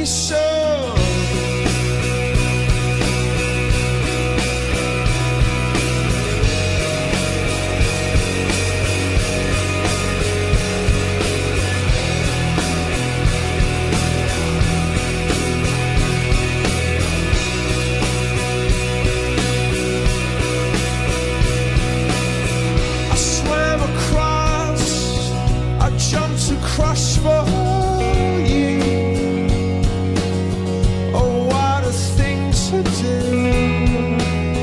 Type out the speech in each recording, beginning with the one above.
you so. Crush for you. Oh, what a thing to do.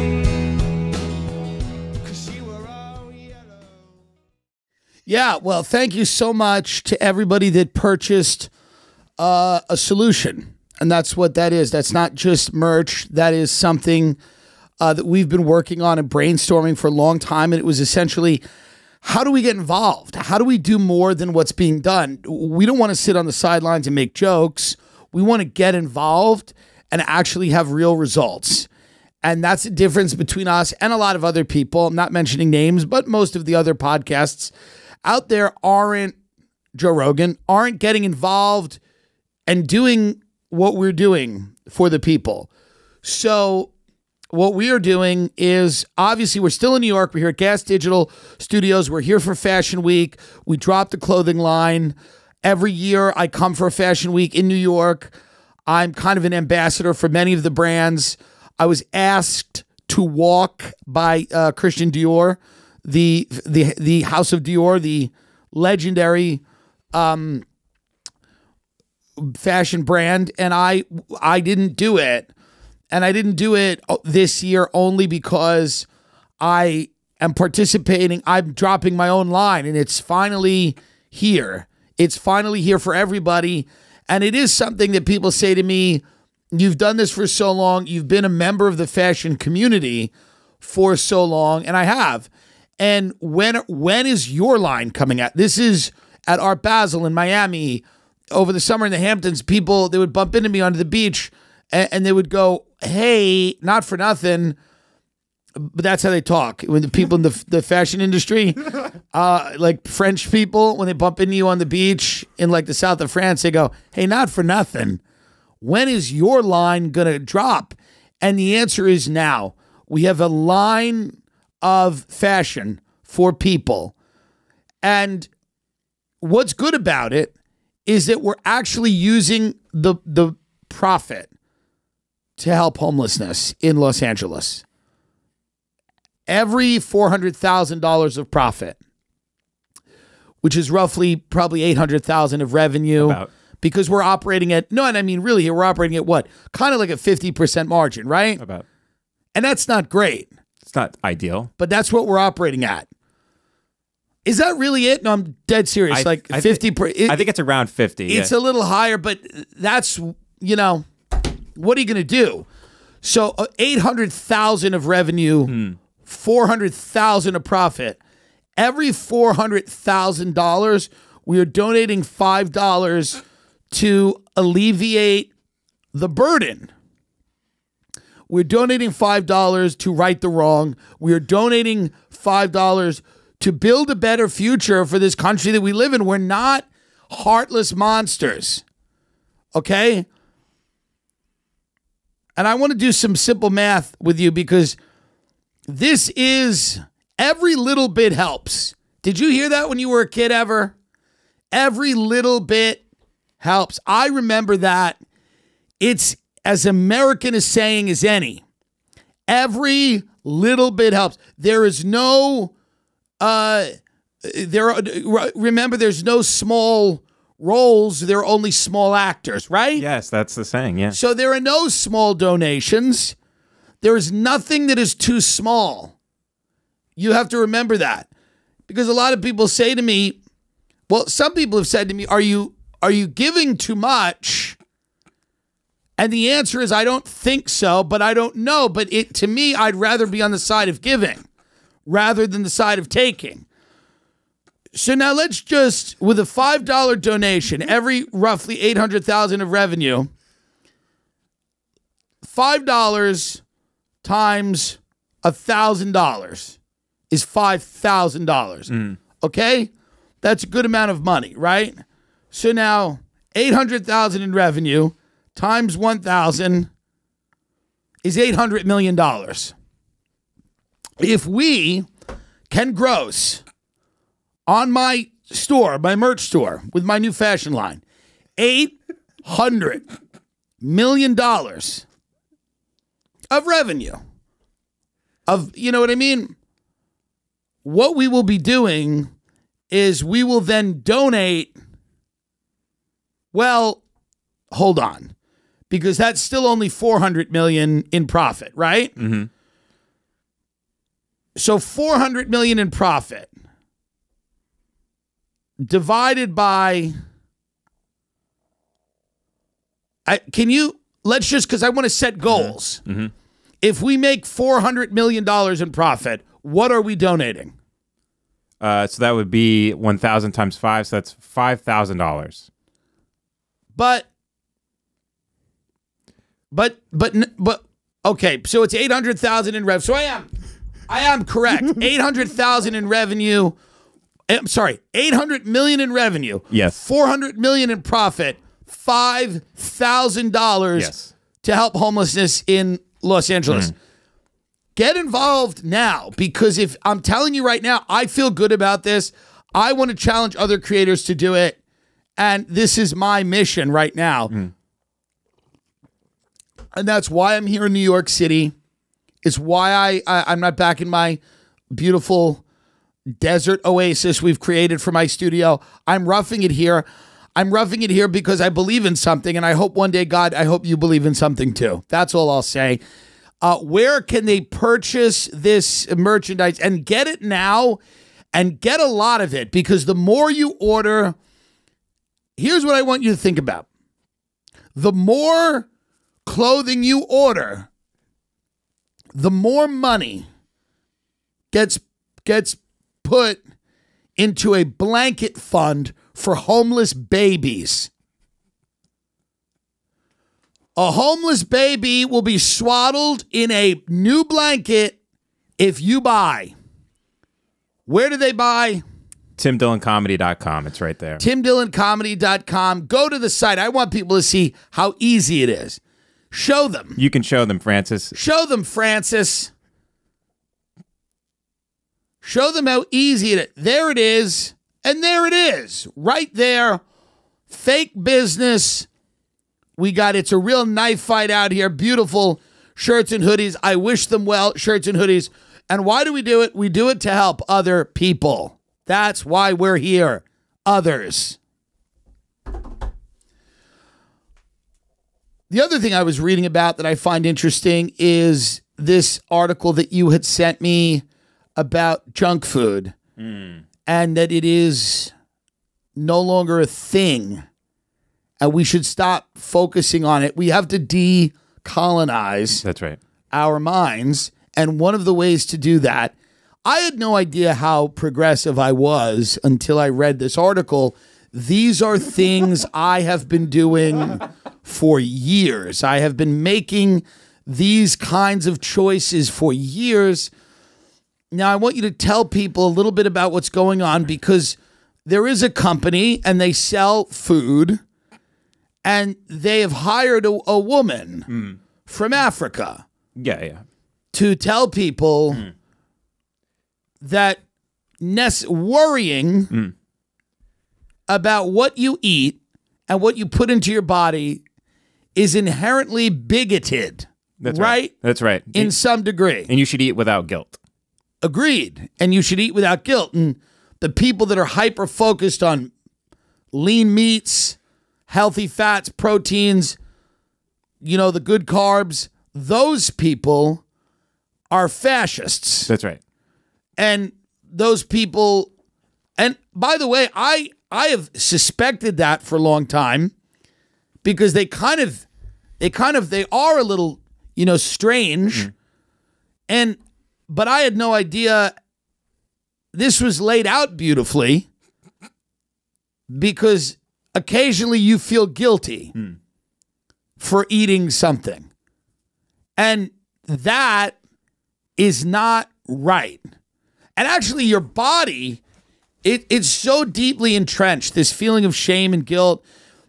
'Cause you were all yellow. Yeah, well, thank you so much to everybody that purchased a solution. And that's what that is. That's not just merch. That is something that we've been working on and brainstorming for a long time. And it was essentially, how do we get involved? How do we do more than what's being done? We don't want to sit on the sidelines and make jokes. We want to get involved and actually have real results. And that's the difference between us and a lot of other people. I'm not mentioning names, but most of the other podcasts out there aren't, Joe Rogan, aren't getting involved and doing what we're doing for the people. So what we are doing is, obviously, we're still in New York. We're here at Gas Digital Studios. We're here for Fashion Week. We dropped the clothing line. Every year, I come for a Fashion Week in New York. I'm kind of an ambassador for many of the brands. I was asked to walk by Christian Dior, the House of Dior, the legendary fashion brand, and I didn't do it. And I didn't do it this year only because I am participating. I'm dropping my own line, and it's finally here. It's finally here for everybody. And it is something that people say to me, you've done this for so long. You've been a member of the fashion community for so long. And I have. And when is your line coming out? This is at Art Basel in Miami. Over the summer in the Hamptons, people, they would bump into me on the beach, and they would go, hey, not for nothing, but that's how they talk. When the people in the fashion industry, like French people, when they bump into you on the beach in like the south of France, they go, hey, not for nothing, when is your line going to drop? And the answer is now. We have a line of fashion for people. And what's good about it is that we're actually using the profit to help homelessness in Los Angeles. Every $400,000 of profit, which is roughly probably $800,000 of revenue, because we're operating at, no, and I mean really, we're operating at what? Kind of like a 50% margin, right? About. And that's not great. It's not ideal. But that's what we're operating at. Is that really it? No, I'm dead serious. Like 50. I think it's around 50. It's a little higher, but that's, you know, what are you going to do? So 800,000 of revenue, 400,000 of profit. Every $400,000, we are donating $5 to alleviate the burden. We're donating $5 to right the wrong. We are donating $5 to build a better future for this country that we live in. We're not heartless monsters, okay? And I want to do some simple math with you because this is, every little bit helps. Did you hear that when you were a kid ever? Every little bit helps. I remember that. It's as American a saying as any. Every little bit helps. There is no... remember, there's no small roles. There are only small actors, right? Yes, that's the saying, yeah. So there are no small donations. There is nothing that is too small. You have to remember that. Because a lot of people say to me, well, some people have said to me, are you giving too much? And the answer is, I don't think so, but I don't know. But to me, I'd rather be on the side of giving rather than the side of taking. So now let's just, with a $5 donation, every roughly $800,000 of revenue, $5 times $1,000 is $5,000. Okay? That's a good amount of money, right? So now $800,000 in revenue times 1,000 is $800 million. If we can gross on my store, my merch store, with my new fashion line, $800 million of revenue, you know what I mean? What we will be doing is we will then donate. Well, hold on, because that's still only 400 million in profit, right? Mm-hmm. So 400 million in profit divided by, let's just, because I want to set goals. Mm-hmm. If we make $400 million in profit, what are we donating? So that would be 1,000 times 5, so that's $5,000. But okay, so it's 800,000 in revenue. So I am correct. 800,000 in revenue. I'm sorry, 800 million in revenue. Yes. 400 million in profit. $5,000 yes. to help homelessness in Los Angeles. Get involved now, because if I'm telling you right now, I feel good about this. I want to challenge other creators to do it. And this is my mission right now. And that's why I'm here in New York City. It's why I'm not back in my beautiful desert oasis we've created for my studio. I'm roughing it here. I'm roughing it here because I believe in something. And I hope one day, God, I hope you believe in something too. That's all I'll say. Where can they purchase this merchandise and get it now and get a lot of it? Because the more you order, here's what I want you to think about. The more clothing you order, the more money gets put into a blanket fund for homeless babies. A homeless baby will be swaddled in a new blanket if you buy. Where do they buy? TimDillonComedy.com. It's right there. TimDillonComedy.com. Go to the site. I want people to see how easy it is. Show them. You can show them, Francis. Show them, Francis. Show them how easy it is. There it is. And there it is. Right there. Fake business. We got It's a Real Knife Fight out here. Beautiful shirts and hoodies. I wish them well, shirts and hoodies. And why do we do it? We do it to help other people. That's why we're here. Others. The other thing I was reading about that I find interesting is this article that you had sent me about junk food and that it is no longer a thing. And we should stop focusing on it. We have to decolonize That's right. our minds. And one of the ways to do that, I had no idea how progressive I was until I read this article. These are things I have been doing for years. I have been making these kinds of choices for years. Now, I want you to tell people a little bit about what's going on, because there is a company and they sell food. And they have hired a woman from Africa. Yeah. To tell people that worrying about what you eat and what you put into your body is inherently bigoted. That's right. That's right. In some degree. And you should eat without guilt. Agreed. And you should eat without guilt. And the people that are hyper-focused on lean meats, healthy fats, proteins, the good carbs, those people are fascists. That's right. And those people, and by the way, I have suspected that for a long time, because they are a little, strange. But I had no idea this was laid out beautifully, because occasionally you feel guilty for eating something. And that is not right. And actually your body, it's so deeply entrenched, this feeling of shame and guilt.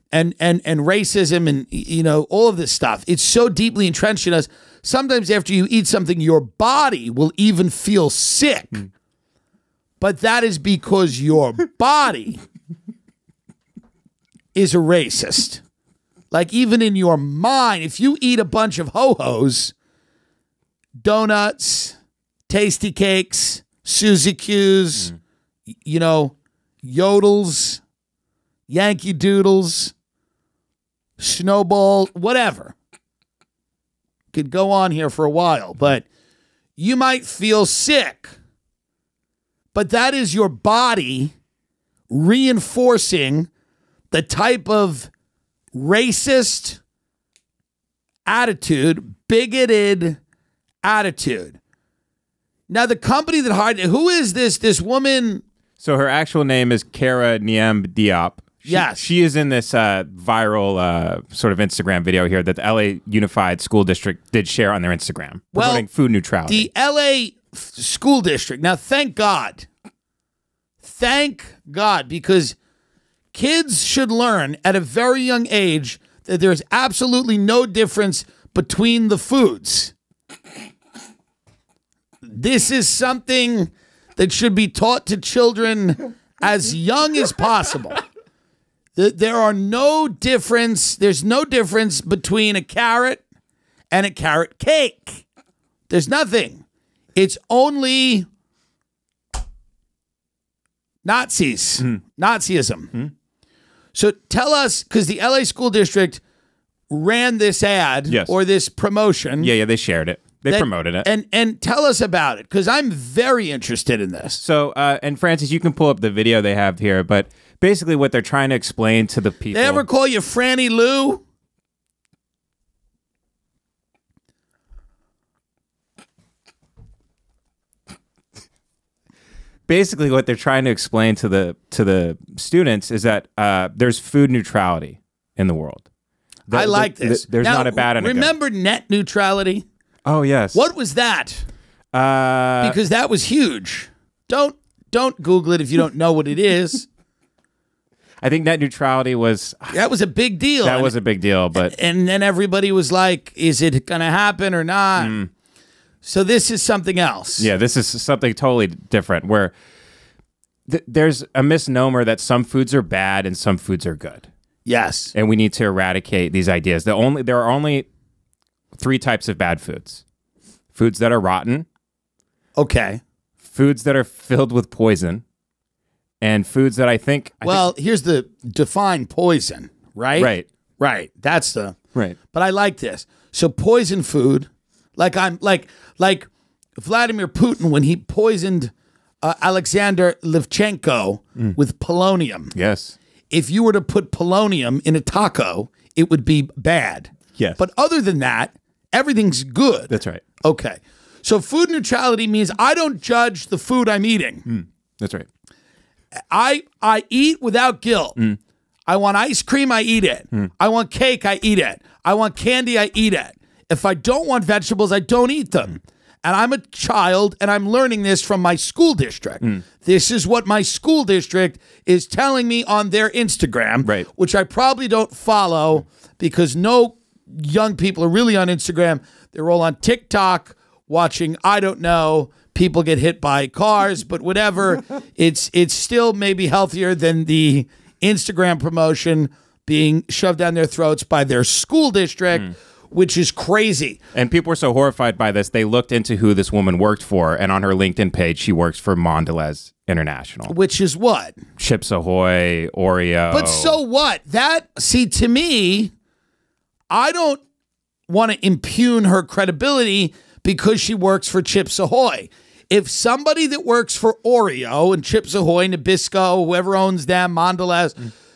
and racism and, you know, all of this stuff. It's so deeply entrenched in us. Sometimes after you eat something, your body will even feel sick. But that is because your body is a racist. Like, even in your mind, if you eat a bunch of ho-hos, donuts, tasty cakes, 𝐂𝐍𝐄𝐃s, you know, yodels, Yankee Doodles, Snowball, whatever. Could go on here for a while, but you might feel sick. But that is your body reinforcing the type of racist attitude, bigoted attitude. Now, the company that hired, who is this woman? So her actual name is Kara Niem Diop. Yes. She is in this viral sort of Instagram video here that the LA Unified School District did share on their Instagram, promoting food neutrality. The LA School District. Now, thank God. Thank God, because kids should learn at a very young age that there's absolutely no difference between the foods. This is something that should be taught to children as young as possible. There are no difference. There's no difference between a carrot and a carrot cake. There's nothing. It's only Nazis, Nazism. So tell us, because the LA School District ran this ad or this promotion. Yeah, they shared it. They promoted it. And tell us about it, because I'm very interested in this. So, and Francis, you can pull up the video they have here, but basically what they're trying to explain to the people. They ever call you Franny Lou? Basically what they're trying to explain to the students is that there's food neutrality in the world. I like this. There's now, not a bad and a good. Remember net neutrality? Oh, yes. What was that? Because that was huge. Don't Google it if you don't know what it is. I think net neutrality was... That was a big deal. That was a big deal, but... And then everybody was like, is it going to happen or not? So this is something else. Yeah, this is something totally different, where there's a misnomer that some foods are bad and some foods are good. Yes. And we need to eradicate these ideas. There are only 3 types of bad foods. Foods that are rotten. Okay. Foods that are filled with poison. And foods that I think... here's the define poison, right? Right. Right. That's the... Right. But I like this. So poison food, like Vladimir Putin when he poisoned Alexander Levchenko with polonium. Yes. If you were to put polonium in a taco, it would be bad. Yes. But other than that, everything's good. That's right. Okay. So food neutrality means I don't judge the food I'm eating. That's right. I eat without guilt. I want ice cream, I eat it. I want cake, I eat it. I want candy, I eat it. If I don't want vegetables, I don't eat them. And I'm a child, and I'm learning this from my school district. This is what my school district is telling me on their Instagram, which I probably don't follow because no young people are really on Instagram. They're all on TikTok watching, I don't know, people get hit by cars, but whatever. It's still maybe healthier than the Instagram promotion being shoved down their throats by their school district, which is crazy. And people were so horrified by this, they looked into who this woman worked for, and on her LinkedIn page, she works for Mondelez International. Which is what? Chips Ahoy, Oreo. But so what? See, to me, I don't want to impugn her credibility because she works for Chips Ahoy. If somebody that works for Oreo and Chips Ahoy, Nabisco, whoever owns them, Mondelez,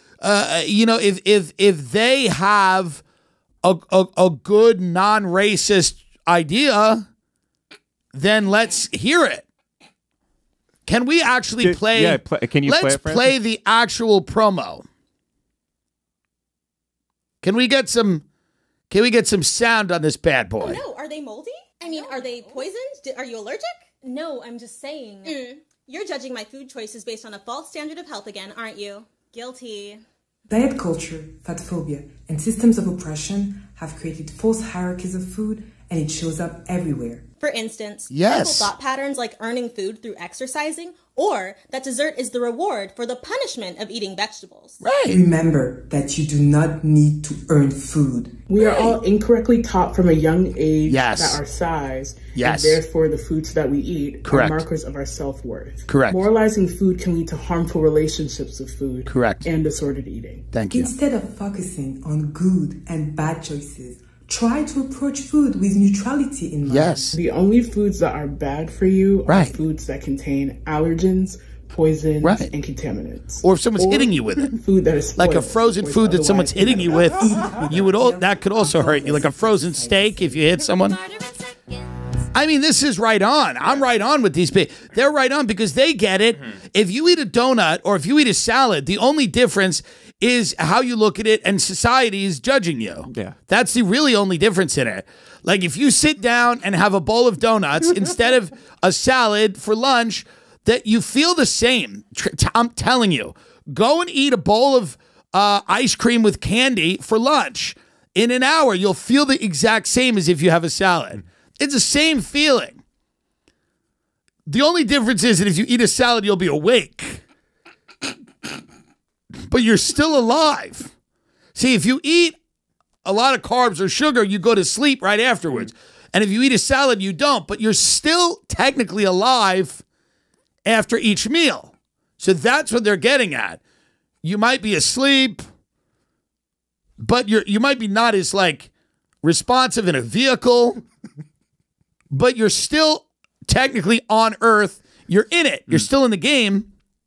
if they have a good non-racist idea, then let's hear it. Can we actually play? Yeah, can you play it, Let's Francis? play the actual promo. Can we get some sound on this bad boy? Oh, no, are they moldy? I mean, are they poisoned? Are you allergic? No, I'm just saying. You're judging my food choices based on a false standard of health again, aren't you? Guilty. Diet culture, fat phobia, and systems of oppression have created false hierarchies of food, and it shows up everywhere. For instance, Yes. simple thought patterns like earning food through exercising, or that dessert is the reward for the punishment of eating vegetables. Right. Remember that you do not need to earn food. We are all incorrectly taught from a young age Yes. that our size, Yes. and therefore the foods that we eat, Correct. are markers of our self-worth. Correct. Moralizing food can lead to harmful relationships with food. Correct. And disordered eating. Thank you. Instead of focusing on good and bad choices, try to approach food with neutrality in mind. Yes. The only foods that are bad for you are Right. foods that contain allergens, poisons, Right. and contaminants. Or if someone's hitting you with it. Food that is Like a spoiled, frozen which food that someone's otherwise- hitting you with, you would that could also hurt you. Like a frozen steak if you hit someone. I mean, this is right on. I'm right on with these people. They're right on because they get it. If you eat a donut or if you eat a salad, the only difference is how you look at it and society is judging you. Yeah. That's the really only difference in it. Like if you sit down and have a bowl of donuts instead of a salad for lunch, that you feel the same. I'm telling you. Go and eat a bowl of ice cream with candy for lunch. In an hour, you'll feel the exact same as if you have a salad. It's the same feeling. The only difference is that if you eat a salad, you'll be awake. But you're still alive. See, if you eat a lot of carbs or sugar, you go to sleep right afterwards. And if you eat a salad, you don't. But you're still technically alive after each meal. So that's what they're getting at. You might be asleep, but you might be not as like responsive in a vehicle, but you're still technically on Earth. You're in it. You're still in the game.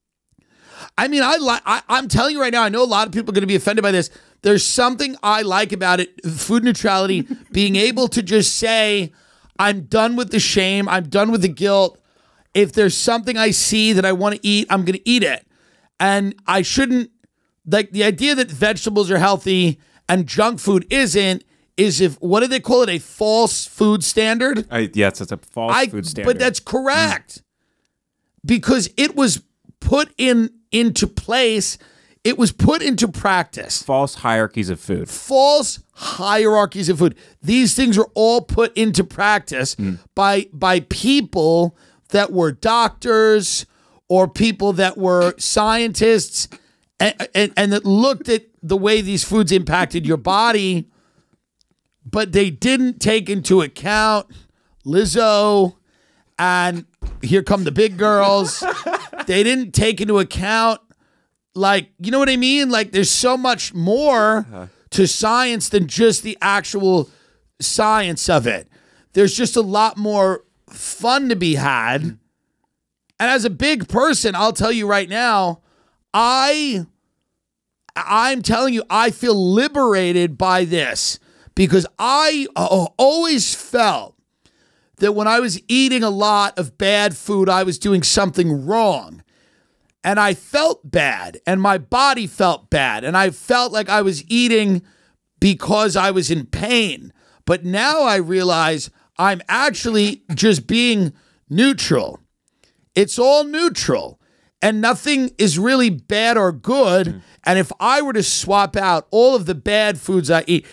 I mean, I'm telling you right now, I know a lot of people are going to be offended by this. There's something I like about it, food neutrality, being able to just say, I'm done with the shame. I'm done with the guilt. If there's something I see that I want to eat, I'm going to eat it. And I shouldn't, like the idea that vegetables are healthy and junk food isn't, is if, what do they call it? A false food standard? Yes, it's a false food standard. But that's correct. Because it was put into place. It was put into practice. False hierarchies of food. False hierarchies of food. These things are all put into practice by people that were doctors or people that were scientists and that looked at the way these foods impacted your body, but they didn't take into account Lizzo and here come the big girls. They didn't take into account, like, you know what I mean? Like, there's so much more to science than just the actual science of it. There's just a lot more fun to be had. And as a big person, I'll tell you right now, I'm telling you, I feel liberated by this because I always felt that when I was eating a lot of bad food, I was doing something wrong. And I felt bad, and my body felt bad, and I felt like I was eating because I was in pain. But now I realize I'm actually just being neutral. It's all neutral, and nothing is really bad or good. And if I were to swap out all of the bad foods I eat,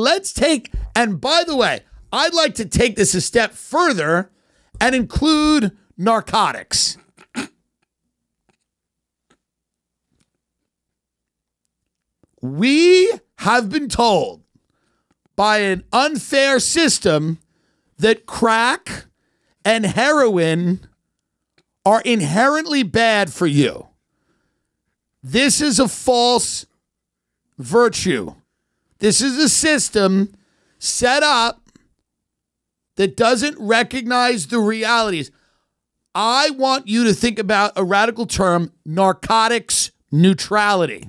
and by the way, I'd like to take this a step further and include narcotics. We have been told by an unfair system that crack and heroin are inherently bad for you. This is a false virtue. This is a system set up that doesn't recognize the realities. I want you to think about a radical term, narcotics neutrality.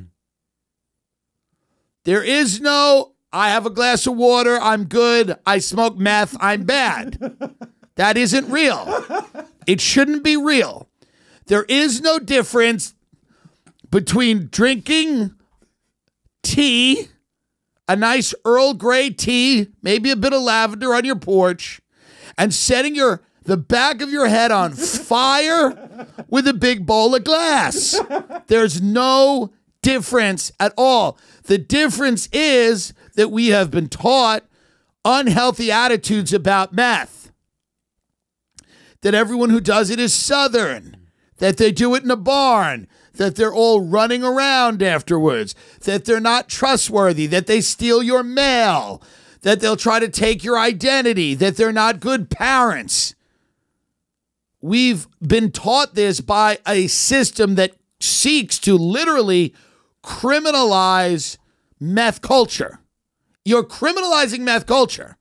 There is no, I have a glass of water, I'm good, I smoke meth, I'm bad. That isn't real. It shouldn't be real. There is no difference between drinking tea, a nice Earl Grey tea, maybe a bit of lavender on your porch, and setting the back of your head on fire with a big bowl of glass. There's no difference at all. The difference is that we have been taught unhealthy attitudes about meth. That everyone who does it is Southern. That they do it in a barn. That they're all running around afterwards. That they're not trustworthy. That they steal your mail. That they'll try to take your identity. That they're not good parents. We've been taught this by a system that seeks to literally criminalize meth culture. You're criminalizing meth culture,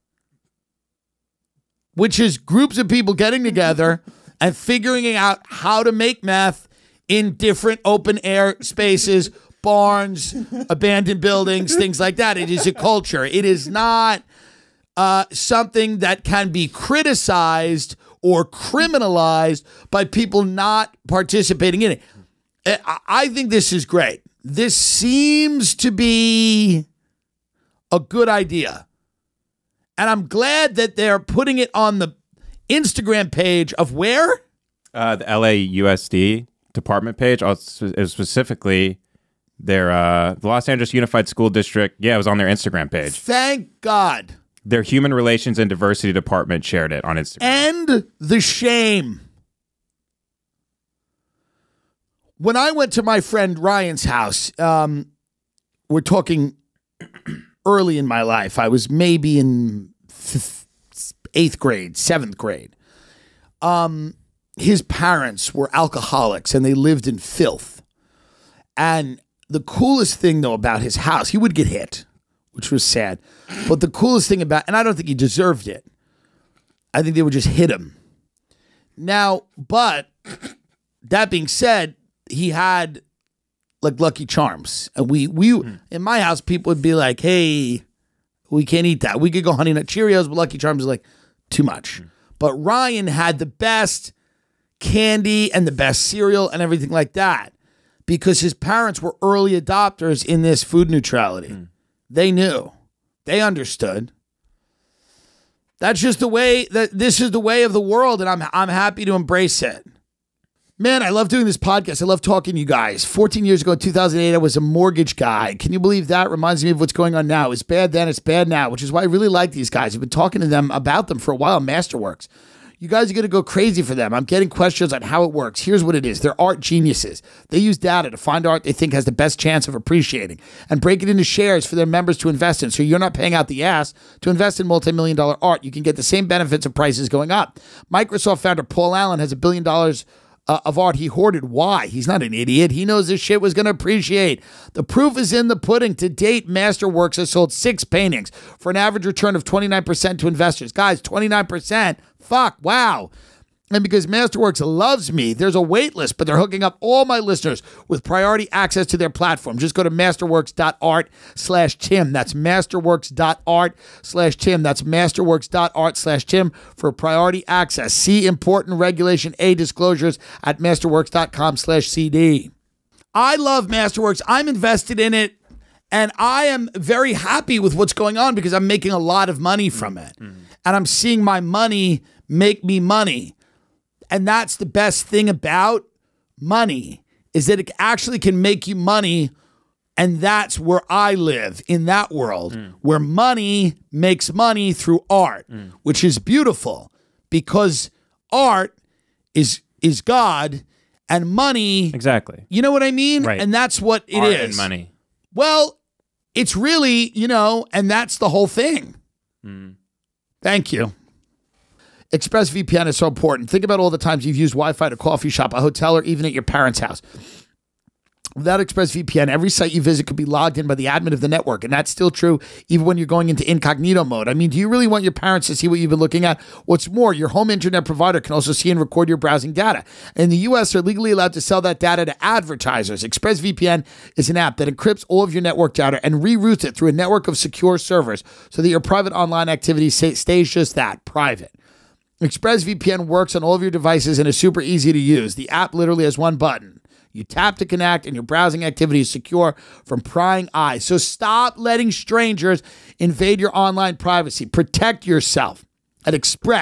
which is groups of people getting together and figuring out how to make meth in different open air spaces, barns, abandoned buildings, things like that. It is a culture. It is not something that can be criticized or criminalized by people not participating in it. I think this is great. This seems to be a good idea. And I'm glad that they're putting it on the Instagram page of where? The LAUSD department page. Specifically, their the Los Angeles Unified School District. Yeah, it was on their Instagram page. Thank God. Their Human Relations and Diversity Department shared it on Instagram. End the shame. When I went to my friend Ryan's house, we're talking early in my life. I was maybe in 8th grade, 7th grade. His parents were alcoholics and they lived in filth. And the coolest thing, though, about his house, he would get hit, which was sad. But the coolest thing about, and I don't think he deserved it. I think they would just hit him. Now, but that being said, he had like Lucky Charms. And we in my house, people would be like, hey, we can't eat that. We could go Honey Nut Cheerios, but Lucky Charms is like too much. But Ryan had the best candy and the best cereal and everything like that because his parents were early adopters in this food neutrality. They knew. They understood. That's just the way that this is the way of the world, and I'm happy to embrace it. Man, I love doing this podcast. I love talking to you guys. 14 years ago in 2008, I was a mortgage guy. Can you believe that? Reminds me of what's going on now. It's bad then, it's bad now, which is why I really like these guys. I've been talking to them about them for a while, MasterWorks. You guys are going to go crazy for them. I'm getting questions on how it works. Here's what it is. They're art geniuses. They use data to find art they think has the best chance of appreciating and break it into shares for their members to invest in. So you're not paying out the ass to invest in multi-million-dollar art. You can get the same benefits of prices going up. Microsoft founder Paul Allen has $1 billion of art he hoarded. Why? He's not an idiot. He knows this shit was going to appreciate. The proof is in the pudding. To date, Masterworks has sold 6 paintings for an average return of 29% to investors. Guys, 29%. Fuck, wow. And because Masterworks loves me, there's a wait list, but they're hooking up all my listeners with priority access to their platform. Just go to masterworks.art/Tim. That's masterworks.art/Tim. That's masterworks.art/Tim for priority access. See important Regulation A disclosures at masterworks.com/CD. I love Masterworks. I'm invested in it, and I am very happy with what's going on because I'm making a lot of money from it. And I'm seeing my money make me money. And that's the best thing about money, is that it actually can make you money. And that's where I live, in that world, where money makes money through art, which is beautiful because art is God and money. Exactly. You know what I mean? Right. And that's what it art is. And money. Well, it's really, and that's the whole thing. Thank you. ExpressVPN is so important. Think about all the times you've used Wi-Fi at a coffee shop, a hotel, or even at your parents' house. Without ExpressVPN, every site you visit could be logged in by the admin of the network, and that's still true even when you're going into incognito mode. I mean, do you really want your parents to see what you've been looking at? What's more, your home internet provider can also see and record your browsing data. In the U.S., they're legally allowed to sell that data to advertisers. ExpressVPN is an app that encrypts all of your network data and reroutes it through a network of secure servers so that your private online activity stays just that, private. ExpressVPN works on all of your devices and is super easy to use. The app literally has one button. You tap to connect and your browsing activity is secure from prying eyes. So stop letting strangers invade your online privacy. Protect yourself at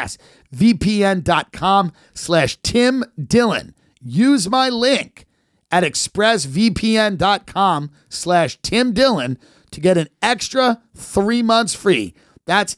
expressvpn.com/Tim Dillon. Use my link at expressvpn.com/Tim Dillon to get an extra 3 months free. That's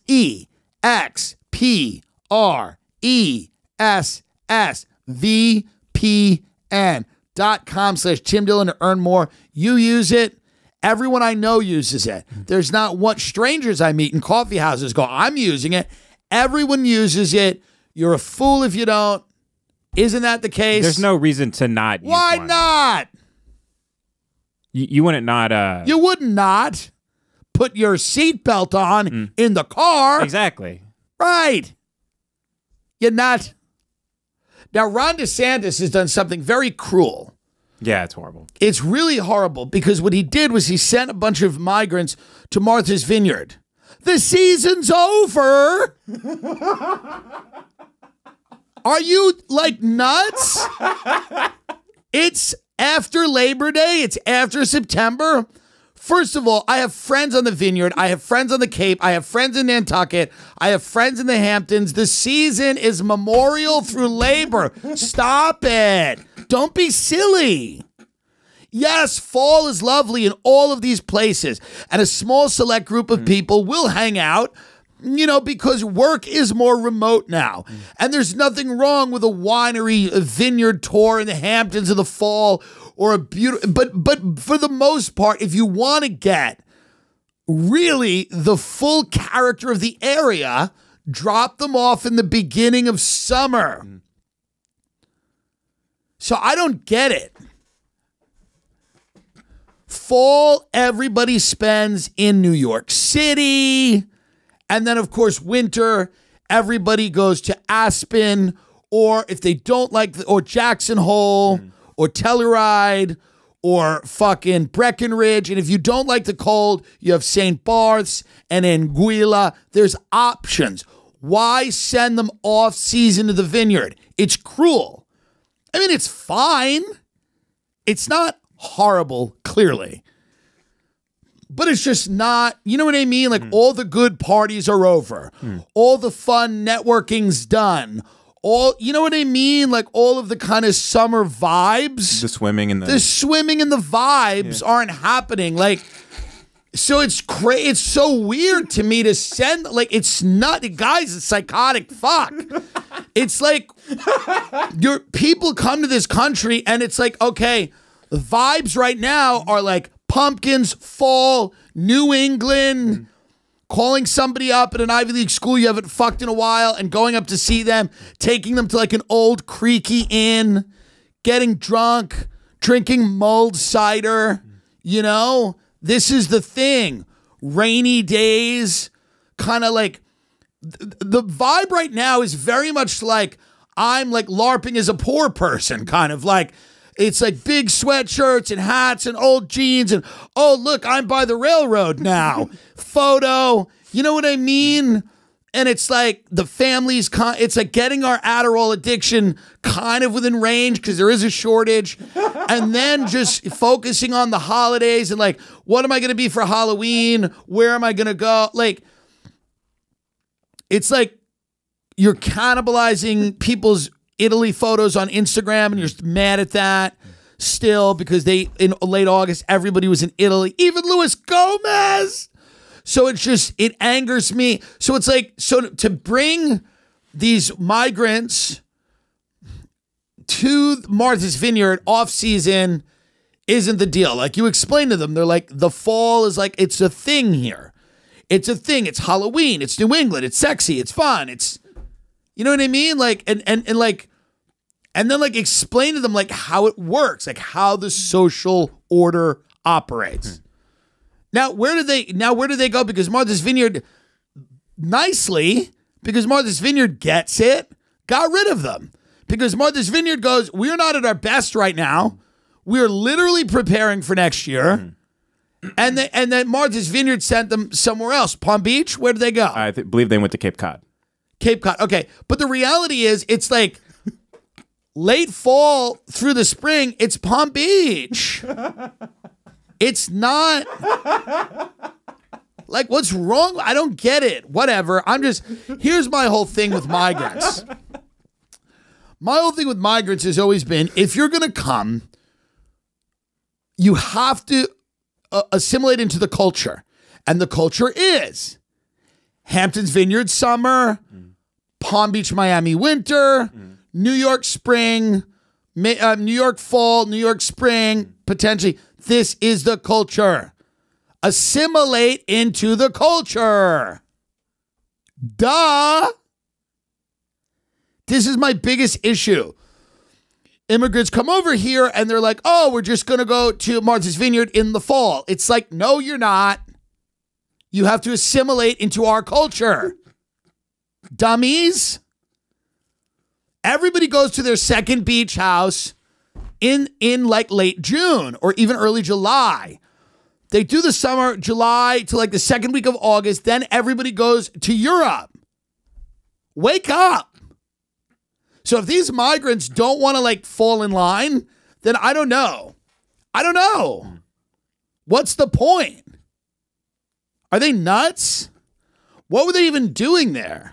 expressvpn.com/Tim Dillon to earn more. You use it. Everyone I know uses it. There's not one strangers I meet in coffee houses go, I'm using it. Everyone uses it. You're a fool if you don't. Isn't that the case? There's no reason to not use Why one. not? You wouldn't not... You would not put your seatbelt on in the car. Exactly. Right. You're not. Now, Ron DeSantis has done something very cruel. Yeah, it's horrible. It's really horrible because what he did was he sent a bunch of migrants to Martha's Vineyard. The season's over. Are you like nuts? It's after Labor Day. It's after September. First of all, I have friends on the Vineyard. I have friends on the Cape. I have friends in Nantucket. I have friends in the Hamptons. The season is Memorial through Labor. Stop it. Don't be silly. Yes, fall is lovely in all of these places, and a small select group of people will hang out, you know, because work is more remote now. And there's nothing wrong with a winery, a vineyard tour in the Hamptons in the fall, or a beautiful, but for the most part, if you want to get really the full character of the area, drop them off in the beginning of summer. So I don't get it. Fall, everybody spends in New York City. And then, of course, winter, everybody goes to Aspen, or if they don't like, or Jackson Hole, or Telluride, or fucking Breckenridge. And if you don't like the cold, you have St. Barth's and Anguilla. There's options. Why send them off season to the Vineyard? It's cruel. I mean, it's fine. It's not horrible, clearly. But it's just not, you know what I mean? Like all the good parties are over. All the fun networking's done. All, you know what I mean? Like all of the kind of summer vibes. The swimming and the vibes aren't happening. Like, so it's crazy. It's so weird to me to send, like, it's not, guys, it's psychotic. Fuck. It's like, your people come to this country and it's like, okay, the vibes right now are like pumpkins, fall, New England, calling somebody up at an Ivy League school you haven't fucked in a while and going up to see them, taking them to like an old creaky inn, getting drunk, drinking mulled cider, you know? This is the thing. Rainy days, kind of like, the vibe right now is very much like, I'm like LARPing as a poor person, kind of like, it's like big sweatshirts and hats and old jeans and, oh, look, I'm by the railroad now. Photo, you know what I mean? And it's like the family's, it's like getting our Adderall addiction kind of within range because there is a shortage. And then just focusing on the holidays and like, what am I going to be for Halloween? Where am I going to go? Like, it's like you're cannibalizing people's Italy photos on Instagram and you're mad at that still because they, in late August, everybody was in Italy, even Luis Gomez. So it's just, it angers me. So it's like, so to bring these migrants to Martha's Vineyard off season isn't the deal. Like you explain to them, they're like, the fall is like, it's a thing here. It's a thing. It's Halloween. It's New England. It's sexy. It's fun. It's, you know what I mean? Like, and then like explain to them like how it works, like how the social order operates. Now, where do they go? Because Martha's Vineyard, nicely, because Martha's Vineyard gets it, got rid of them. Because Martha's Vineyard goes, we're not at our best right now. We're literally preparing for next year. And then Martha's Vineyard sent them somewhere else. Palm Beach, where did they go? I believe they went to Cape Cod. Cape Cod. Okay. But the reality is it's like late fall through the spring, it's Palm Beach. It's not like, what's wrong? I don't get it. Whatever. Here's my whole thing with migrants. My whole thing with migrants has always been, if you're going to come, you have to assimilate into the culture. And the culture is Hamptons Vineyard summer, Palm Beach, Miami winter, New York spring, New York fall, New York spring, potentially. This is the culture. Assimilate into the culture. Duh. This is my biggest issue. Immigrants come over here and they're like, oh, we're just going to go to Martha's Vineyard in the fall. It's like, no, you're not. You have to assimilate into our culture. Dummies. Everybody goes to their second beach house in like late June or even early July. They do the summer, July to like the second week of August. Then everybody goes to Europe. Wake up. So if these migrants don't want to like fall in line, then I don't know. I don't know. What's the point? Are they nuts? What were they even doing there?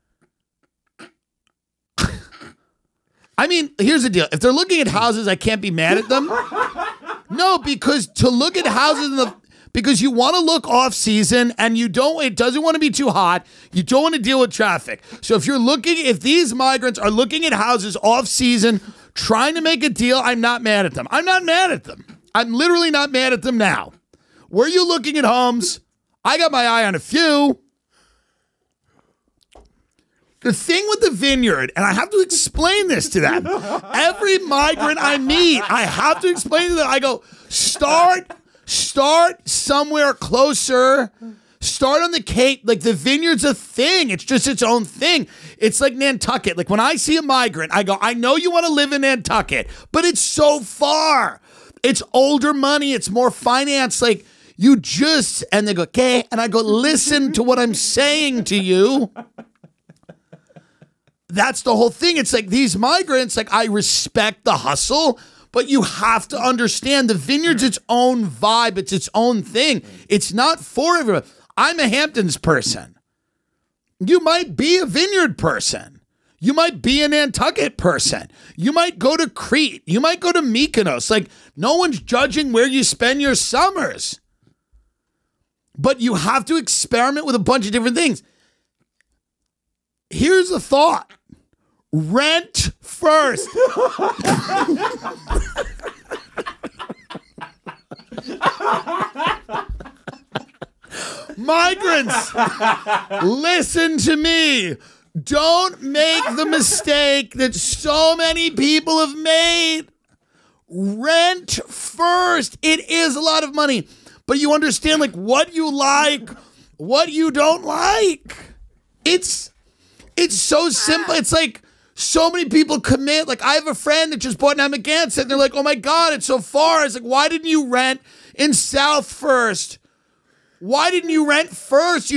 I mean, here's the deal. If they're looking at houses, I can't be mad at them. No, because to look at houses because you want to look off season and it doesn't want to be too hot. You don't want to deal with traffic. So if these migrants are looking at houses off season, trying to make a deal, I'm not mad at them. I'm not mad at them. I'm literally not mad at them now. Were you looking at homes? I got my eye on a few. The thing with the vineyard, and I have to explain this to them. Every migrant I meet, I have to explain to them. I go, start somewhere closer. Start on the Cape. Like the vineyard's a thing. It's just its own thing. It's like Nantucket. Like when I see a migrant, I go, I know you want to live in Nantucket, but it's so far. It's older money. It's more finance. Like and they go, okay. And I go, listen to what I'm saying to you. That's the whole thing. It's like these migrants, like I respect the hustle, but you have to understand the vineyard's its own vibe. It's its own thing. It's not for everyone. I'm a Hamptons person. You might be a vineyard person. You might be a Nantucket person. You might go to Crete. You might go to Mykonos. Like no one's judging where you spend your summers. But you have to experiment with a bunch of different things. Here's a thought. Rent first. Migrants, listen to me. Don't make the mistake that so many people have made. Rent first. It is a lot of money, but you understand like what you like, what you don't like. It's so simple. It's like so many people commit. Like I have a friend that just bought an Amagansett and they're like, oh my God, it's so far. It's like, why didn't you rent in South first? Why didn't you rent first?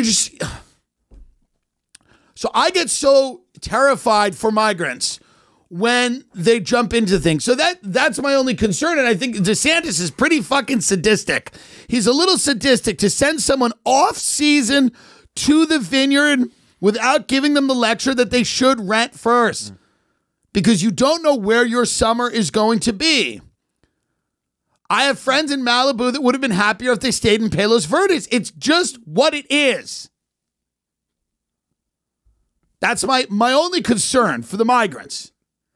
So I get so terrified for migrants when they jump into things. So that's my only concern. And I think DeSantis is pretty fucking sadistic. He's a little sadistic to send someone off season to the vineyard without giving them the lecture that they should rent first. Because you don't know where your summer is going to be. I have friends in Malibu that would have been happier if they stayed in Palos Verdes. It's just what it is. That's my only concern for the migrants.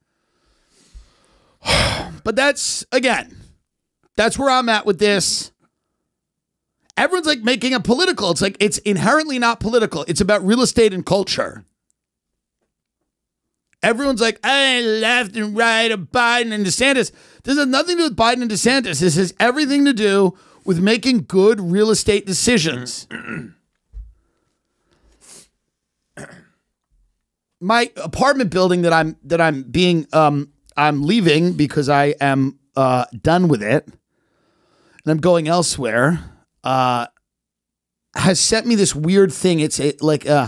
But that's where I'm at with this. Everyone's like making it political. It's like it's inherently not political. It's about real estate and culture. Everyone's like, hey, left and right of Biden and DeSantis. This has nothing to do with Biden and DeSantis. This has everything to do with making good real estate decisions. My apartment building that I'm leaving because I am done with it and I'm going elsewhere. Has sent me this weird thing. It's like a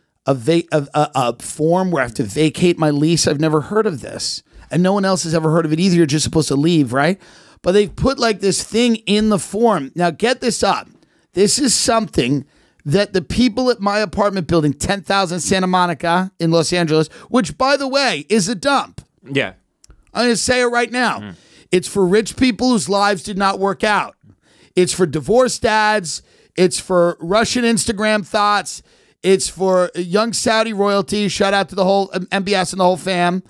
form where I have to vacate my lease. I've never heard of this, and no one else has ever heard of it either. You're just supposed to leave, right? But they've put like this thing in the form. Now get this up. This is something that the people at my apartment building, 10,000 Santa Monica in Los Angeles, which by the way is a dump. Yeah. I'm going to say it right now. It's for rich people whose lives did not work out. It's for divorced dads. It's for Russian Instagram thoughts. It's for young Saudi royalty. Shout out to the whole MBS and the whole fam.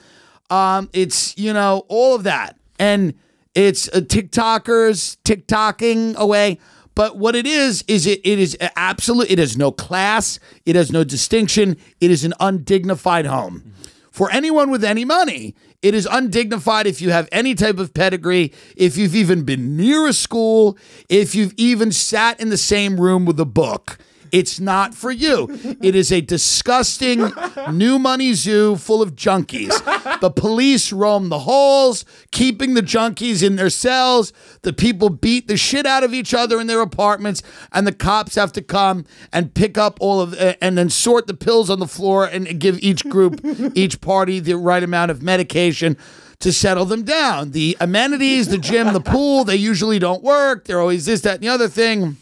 It's, you know, all of that. And it's TikTokers TikToking away. But what it is it is absolute. It has no class. It has no distinction. It is an undignified home. For anyone with any money, it is undignified if you have any type of pedigree, if you've even been near a school, if you've even sat in the same room with a book. It's not for you. It is a disgusting new money zoo full of junkies. The police roam the halls, keeping the junkies in their cells. The people beat the shit out of each other in their apartments, and the cops have to come and pick up all of and then sort the pills on the floor and give each group, each party the right amount of medication to settle them down. The amenities, the gym, the pool, they usually don't work. They're always this, that, and the other thing.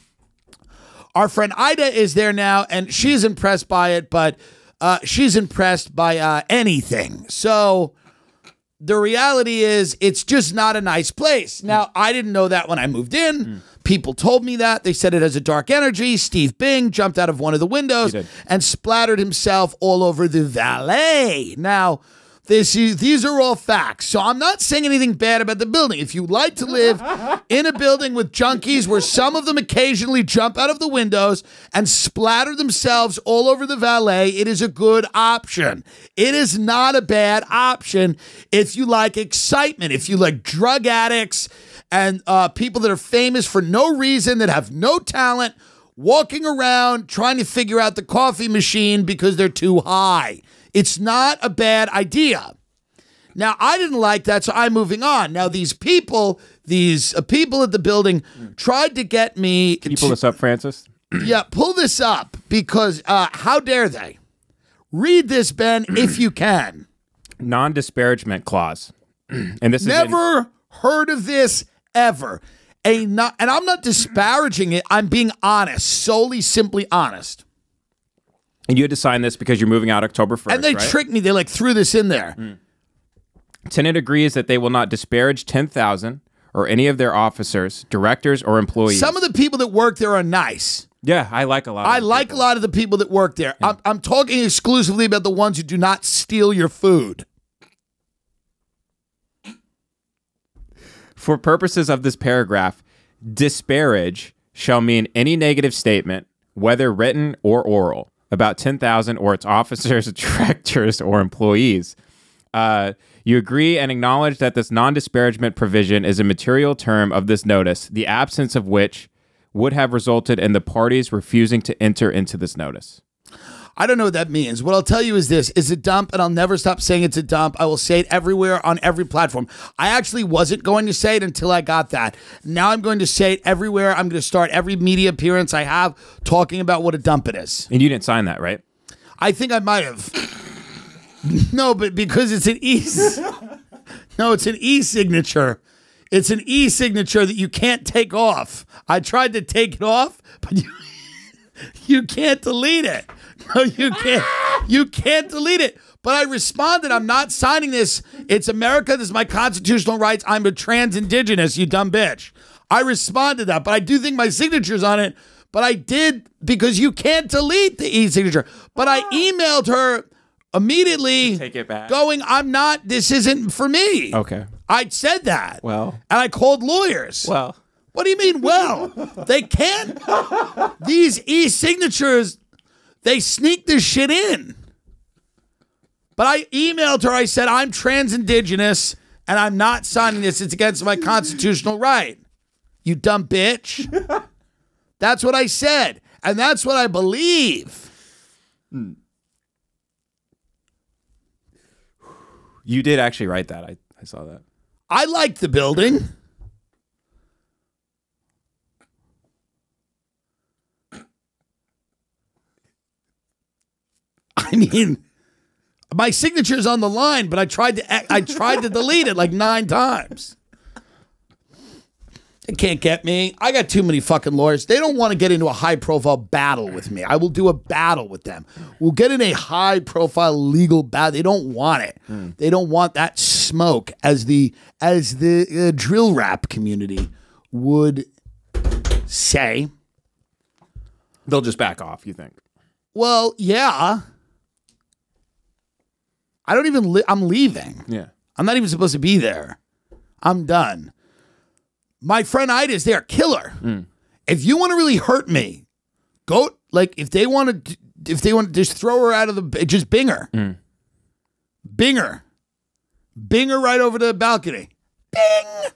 Our friend Ida is there now, and she's impressed by it, but she's impressed by anything. So the reality is it's just not a nice place. Now, I didn't know that when I moved in. People told me that. They said it has a dark energy. Steve Bing jumped out of one of the windows and splattered himself all over the valet. Now, these are all facts. So I'm not saying anything bad about the building. If you like to live in a building with junkies where some of them occasionally jump out of the windows and splatter themselves all over the valet, it is a good option. It is not a bad option if you like excitement, if you like drug addicts and people that are famous for no reason, that have no talent, walking around trying to figure out the coffee machine because they're too high. It's not a bad idea. Now, I didn't like that, so I'm moving on. Now, these people at the building tried to get me. Can you pull this up, Francis? Yeah, pull this up, because how dare they? Read this, Ben, if you can. Non-disparagement clause. And this Never heard of this ever. And I'm not disparaging it. I'm being honest, simply honest. And you had to sign this because you're moving out October 1st, and they tricked me. They like threw this in there. Tenant agrees that they will not disparage 10,000 or any of their officers, directors, or employees. Some of the people that work there are nice. Yeah, I like a lot of I like a lot of the people that work there. Yeah. I'm talking exclusively about the ones who do not steal your food. For purposes of this paragraph, disparage shall mean any negative statement, whether written or oral, about 10,000 or its officers, directors, or employees. You agree and acknowledge that this non-disparagement provision is a material term of this notice, the absence of which would have resulted in the parties refusing to enter into this notice. I don't know what that means. What I'll tell you is this. It's a dump, and I'll never stop saying it's a dump. I will say it everywhere on every platform. I actually wasn't going to say it until I got that. Now I'm going to say it everywhere. I'm going to start every media appearance I have talking about what a dump it is. And you didn't sign that, right? I think I might have. No, but because it's an No, it's an e-signature. It's an e-signature that you can't take off. I tried to take it off, but you can't delete it. No, you can't. You can't delete it. But I responded, I'm not signing this. It's America. This is my constitutional rights. I'm a trans indigenous, you dumb bitch. I responded that, but I do think my signature's on it. But I did, because you can't delete the e-signature. But I emailed her immediately, take it back, going, this isn't for me. Okay. I said that. Well. And I called lawyers. Well. What do you mean, well? They can't. These e-signatures, they sneak this shit in. But I emailed her. I said, I'm trans indigenous, and I'm not signing this. It's against my constitutional right. You dumb bitch. That's what I said. And that's what I believe. You did actually write that. I saw that. I like the building. I mean, my signature's on the line, but I tried to delete it like 9 times. They can't get me. I got too many fucking lawyers. They don't want to get into a high-profile battle with me. I will do a battle with them. We'll get in a high-profile legal battle. They don't want it. They don't want that smoke, as the drill rap community would say. They'll just back off, you think? Well, yeah. I don't even I'm leaving. Yeah. I'm not even supposed to be there. I'm done. My friend Ida's there, killer. If you want to really hurt me, go, like, if they want to just throw her out of the, just bing her. Bing her. Bing her right over the balcony. Bing.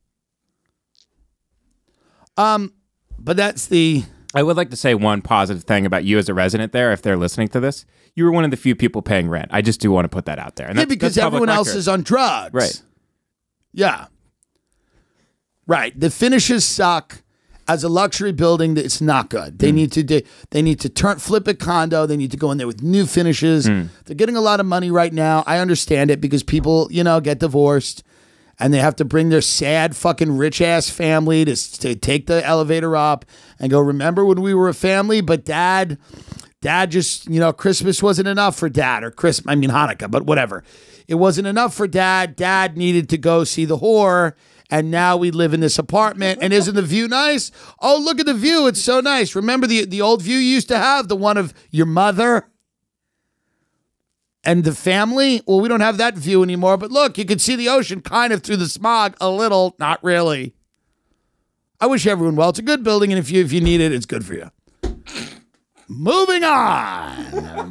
But that's the... I would like to say one positive thing about you as a resident there, if they're listening to this. You were one of the few people paying rent. I just do want to put that out there. And yeah, because everyone else is on drugs. Right. Yeah. Right. The finishes suck. As a luxury building, it's not good. They need to flip a condo. They need to go in there with new finishes. They're getting a lot of money right now. I understand it because people, get divorced and they have to bring their sad fucking rich ass family to take the elevator up and go, remember when we were a family, but dad just, Christmas wasn't enough for dad, or Hanukkah, but whatever. It wasn't enough for dad. Dad needed to go see the whore. And now we live in this apartment. And isn't the view nice? Oh, look at the view. It's so nice. Remember the old view you used to have? The one of your mother and the family? Well, we don't have that view anymore. But look, you can see the ocean kind of through the smog. A little. Not really. I wish everyone well. It's a good building. And if you need it, it's good for you. Moving on.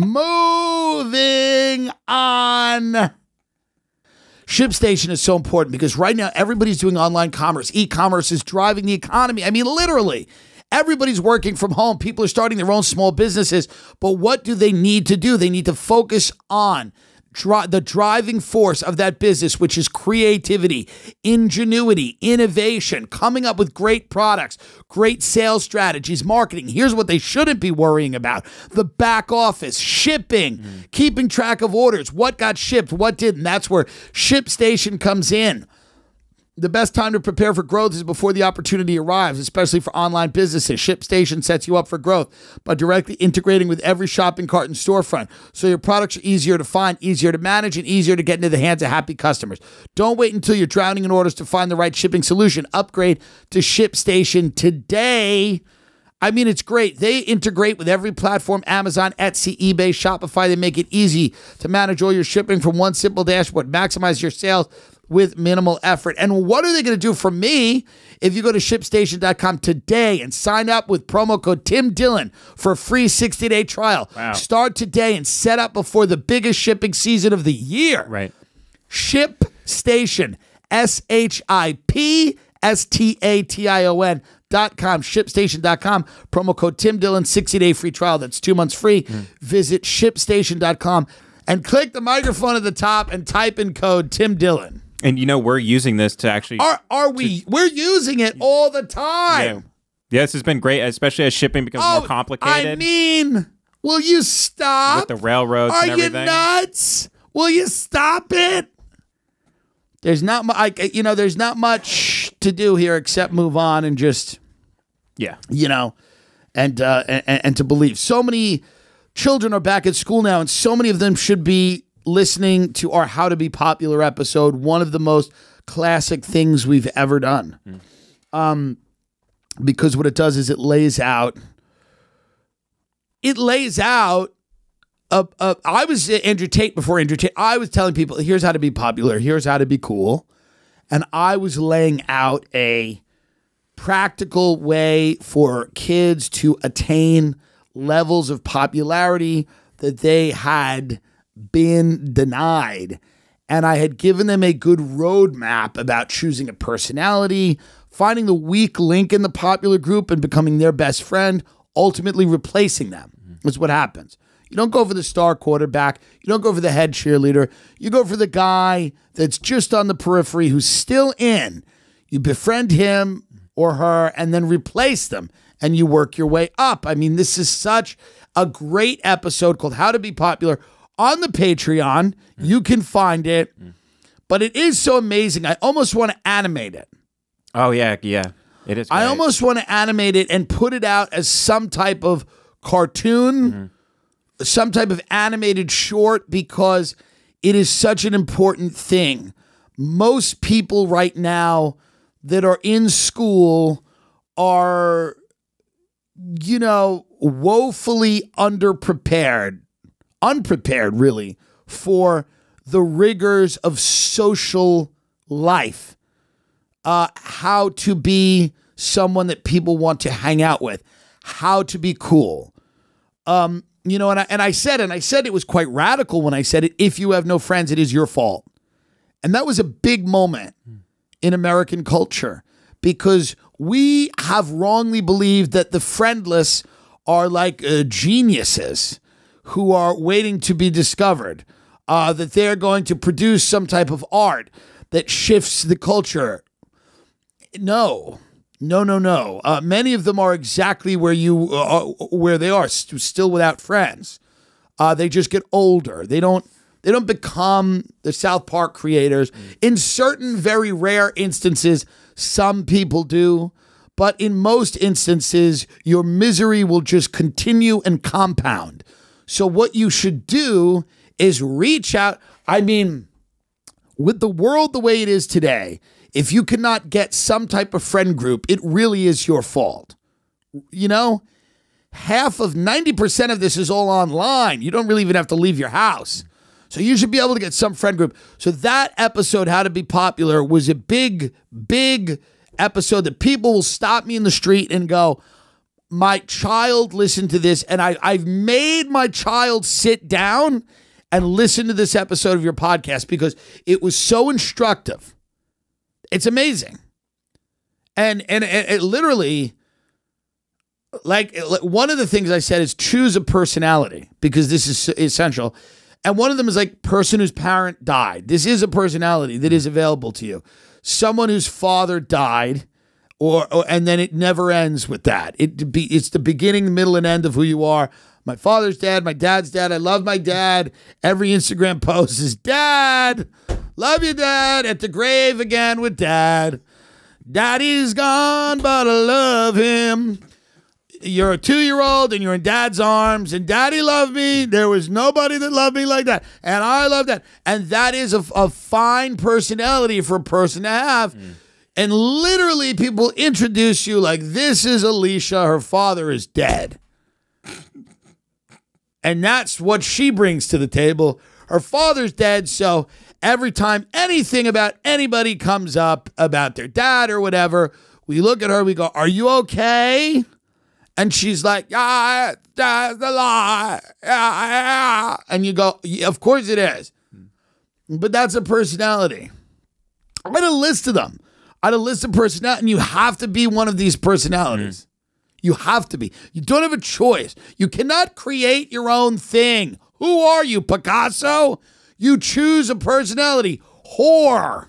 Moving on. ShipStation is so important because right now everybody's doing online commerce. E-commerce is driving the economy. I mean, literally, everybody's working from home. People are starting their own small businesses. But what do they need to do? They need to focus on the driving force of that business, which is creativity, ingenuity, innovation, coming up with great products, great sales strategies, marketing. Here's what they shouldn't be worrying about: the back office, shipping, keeping track of orders, what got shipped, what didn't. That's where ShipStation comes in. The best time to prepare for growth is before the opportunity arrives, especially for online businesses. ShipStation sets you up for growth by directly integrating with every shopping cart and storefront, so your products are easier to find, easier to manage, and easier to get into the hands of happy customers. Don't wait until you're drowning in orders to find the right shipping solution. Upgrade to ShipStation today. I mean, it's great. They integrate with every platform: Amazon, Etsy, eBay, Shopify. They make it easy to manage all your shipping from one simple dashboard. Maximize your sales with minimal effort. And what are they going to do for me if you go to ShipStation.com today and sign up with promo code Tim Dillon for a free 60-day trial? Wow. Start today and set up before the biggest shipping season of the year. Right. ShipStation, ShipStation.com, ShipStation.com, promo code Tim Dillon, 60-day free trial. That's 2 months free. Visit ShipStation.com and click the microphone at the top and type in code Tim Dillon. And we're using this to actually... Are we? We're using it all the time. Yeah, this has been great, especially as shipping becomes more complicated. I mean, will you stop? With the railroads and everything. Are you nuts? Will you stop it? There's not there's not much to do here except move on and just... Yeah. And to believe. So many children are back at school now, and so many of them should be listening to our How to Be Popular episode, one of the most classic things we've ever done. Because what it does is it lays out I was Andrew Tate before Andrew Tate. I was telling people, here's how to be popular, here's how to be cool. And I was laying out a practical way for kids to attain levels of popularity that they had been denied. And I had given them a good roadmap about choosing a personality, finding the weak link in the popular group and becoming their best friend, ultimately replacing them. That's what happens. You don't go for the star quarterback. You don't go for the head cheerleader. You go for the guy that's just on the periphery who's still in. You befriend him or her and then replace them, and you work your way up. I mean, this is such a great episode called How to Be Popular on the Patreon. You can find it, but it is so amazing. I almost want to animate it. Oh, yeah. It is great. I almost want to animate it and put it out as some type of cartoon, some type of animated short, because it is such an important thing. Most people right now that are in school are, you know, woefully unprepared really, for the rigors of social life. How to be someone that people want to hang out with, how to be cool. You know, and I said it was quite radical when I said it. If you have no friends, it is your fault. And that was a big moment in American culture, because we have wrongly believed that the friendless are like geniuses who are waiting to be discovered, that they're going to produce some type of art that shifts the culture. No. Many of them are exactly where where they are, still without friends. They just get older. They don't become the South Park creators. In certain very rare instances, some people do. But in most instances, your misery will just continue and compound. So what you should do is reach out. I mean, with the world the way it is today, if you cannot get some type of friend group, it really is your fault. You know, 90% of this is all online. You don't really even have to leave your house. So you should be able to get some friend group. So that episode, How to Be Popular, was a big, big episode that people will stop me in the street and go, my child listened to this, and I've made my child sit down and listen to this episode of your podcast because it was so instructive. It's amazing. And it literally, like, one of the things I said is choose a personality, because this is essential. And one of them is like person whose parent died. This is a personality that is available to you. Someone whose father died, and then it never ends with that. It's the beginning, middle, and end of who you are. My father's dad, my dad's dad. I love my dad. Every Instagram post is, Dad, love you, Dad. At the grave again with Dad. Daddy's gone, but I love him. You're a 2-year-old and you're in Dad's arms, and Daddy loved me. There was nobody that loved me like that, and I love that. And that is a fine personality for a person to have. And literally people introduce you like, this is Alicia, her father is dead. And that's what she brings to the table. Her father's dead, so every time anything about anybody comes up about their dad or whatever, we look at her, we go, are you okay? And she's like, yeah, that's a lie. Yeah. And you go, yeah, of course it is. But that's a personality. I had a list of them. I had a list of personalities, and you have to be one of these personalities. You have to be. You don't have a choice. You cannot create your own thing. Who are you, Picasso? You choose a personality. Whore.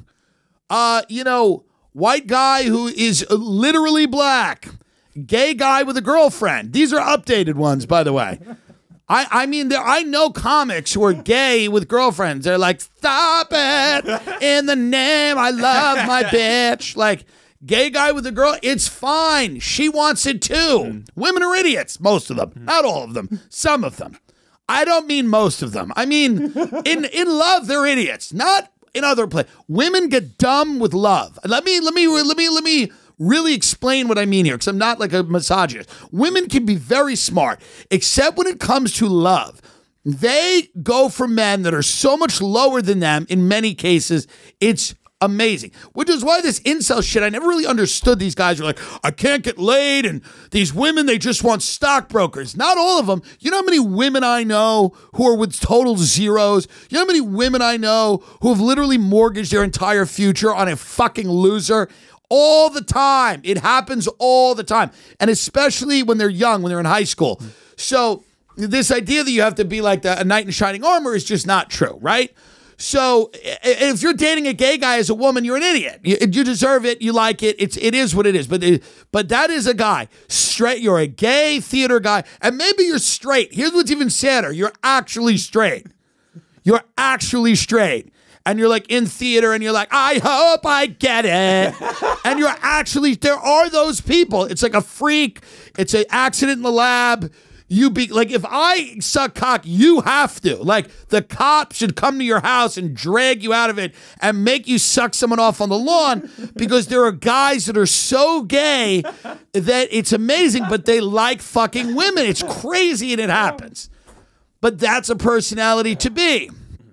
White guy who is literally black. Gay guy with a girlfriend. These are updated ones, by the way. I mean, I know comics who are gay with girlfriends. They're like, stop it. In the name, I love my bitch. Like, gay guy with a girl, it's fine. She wants it too. Women are idiots, most of them. Not all of them. Some of them. I don't mean most of them. I mean, in love, they're idiots. Not in other places. Women get dumb with love. Let me really explain what I mean here, because I'm not like a misogynist. Women can be very smart, except when it comes to love. They go for men that are so much lower than them in many cases. It's amazing. Which is why this incel shit, I never really understood. These guys are like, I can't get laid, and these women, they just want stockbrokers. Not all of them. You know how many women I know who are with total zeros? You know how many women I know who have literally mortgaged their entire future on a fucking loser? All the time. It happens all the time. And especially when they're young, when they're in high school. So this idea that you have to be like a knight in shining armor is just not true, right? So if you're dating a gay guy as a woman, you're an idiot. You deserve it. You like it. It is what it is. But that is a guy. Straight. You're a gay theater guy. And maybe you're straight. Here's what's even sadder. You're actually straight. You're actually straight. and you're like in theater and you're like, I hope I get it. And you're actually, there are those people. It's like a freak. It's an accident in the lab. You be like, if I suck cock, you have to. Like, the cops should come to your house and drag you out of it and make you suck someone off on the lawn, because there are guys that are so gay that it's amazing, but they like fucking women. It's crazy and it happens. But that's a personality to be.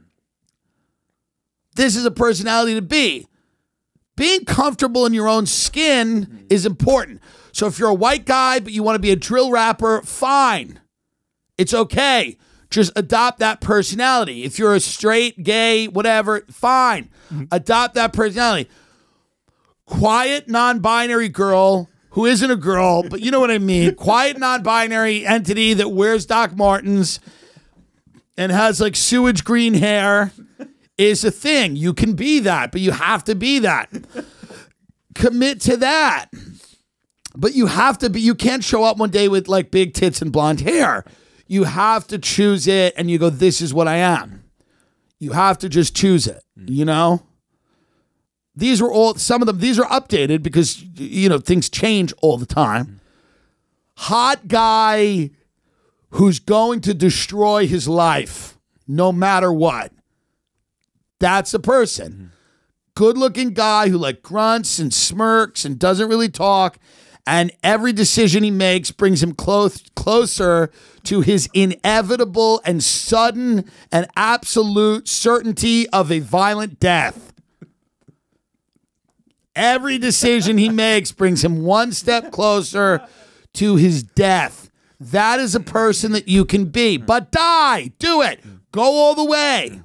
This is a personality to be. Being comfortable in your own skin is important. So if you're a white guy, but you want to be a drill rapper, fine. It's okay. Just adopt that personality. If you're a straight, gay, whatever, fine. Adopt that personality. Quiet, non-binary girl who isn't a girl, but you know what I mean. Quiet, non-binary entity that wears Doc Martens and has like sewage green hair is a thing. You can be that, but you have to be that. Commit to that. But you have to be, you can't show up one day with like big tits and blonde hair. You have to choose it and you go, this is what I am. You have to just choose it, you know? These are all, some of them, these are updated because, you know, things change all the time. Hot guy who's going to destroy his life no matter what. That's a person. Good looking guy who like grunts and smirks and doesn't really talk. And every decision he makes brings him closer to his inevitable and sudden and absolute certainty of a violent death. Every decision he makes brings him one step closer to his death. That is a person that you can be. But die. Do it. Go all the way.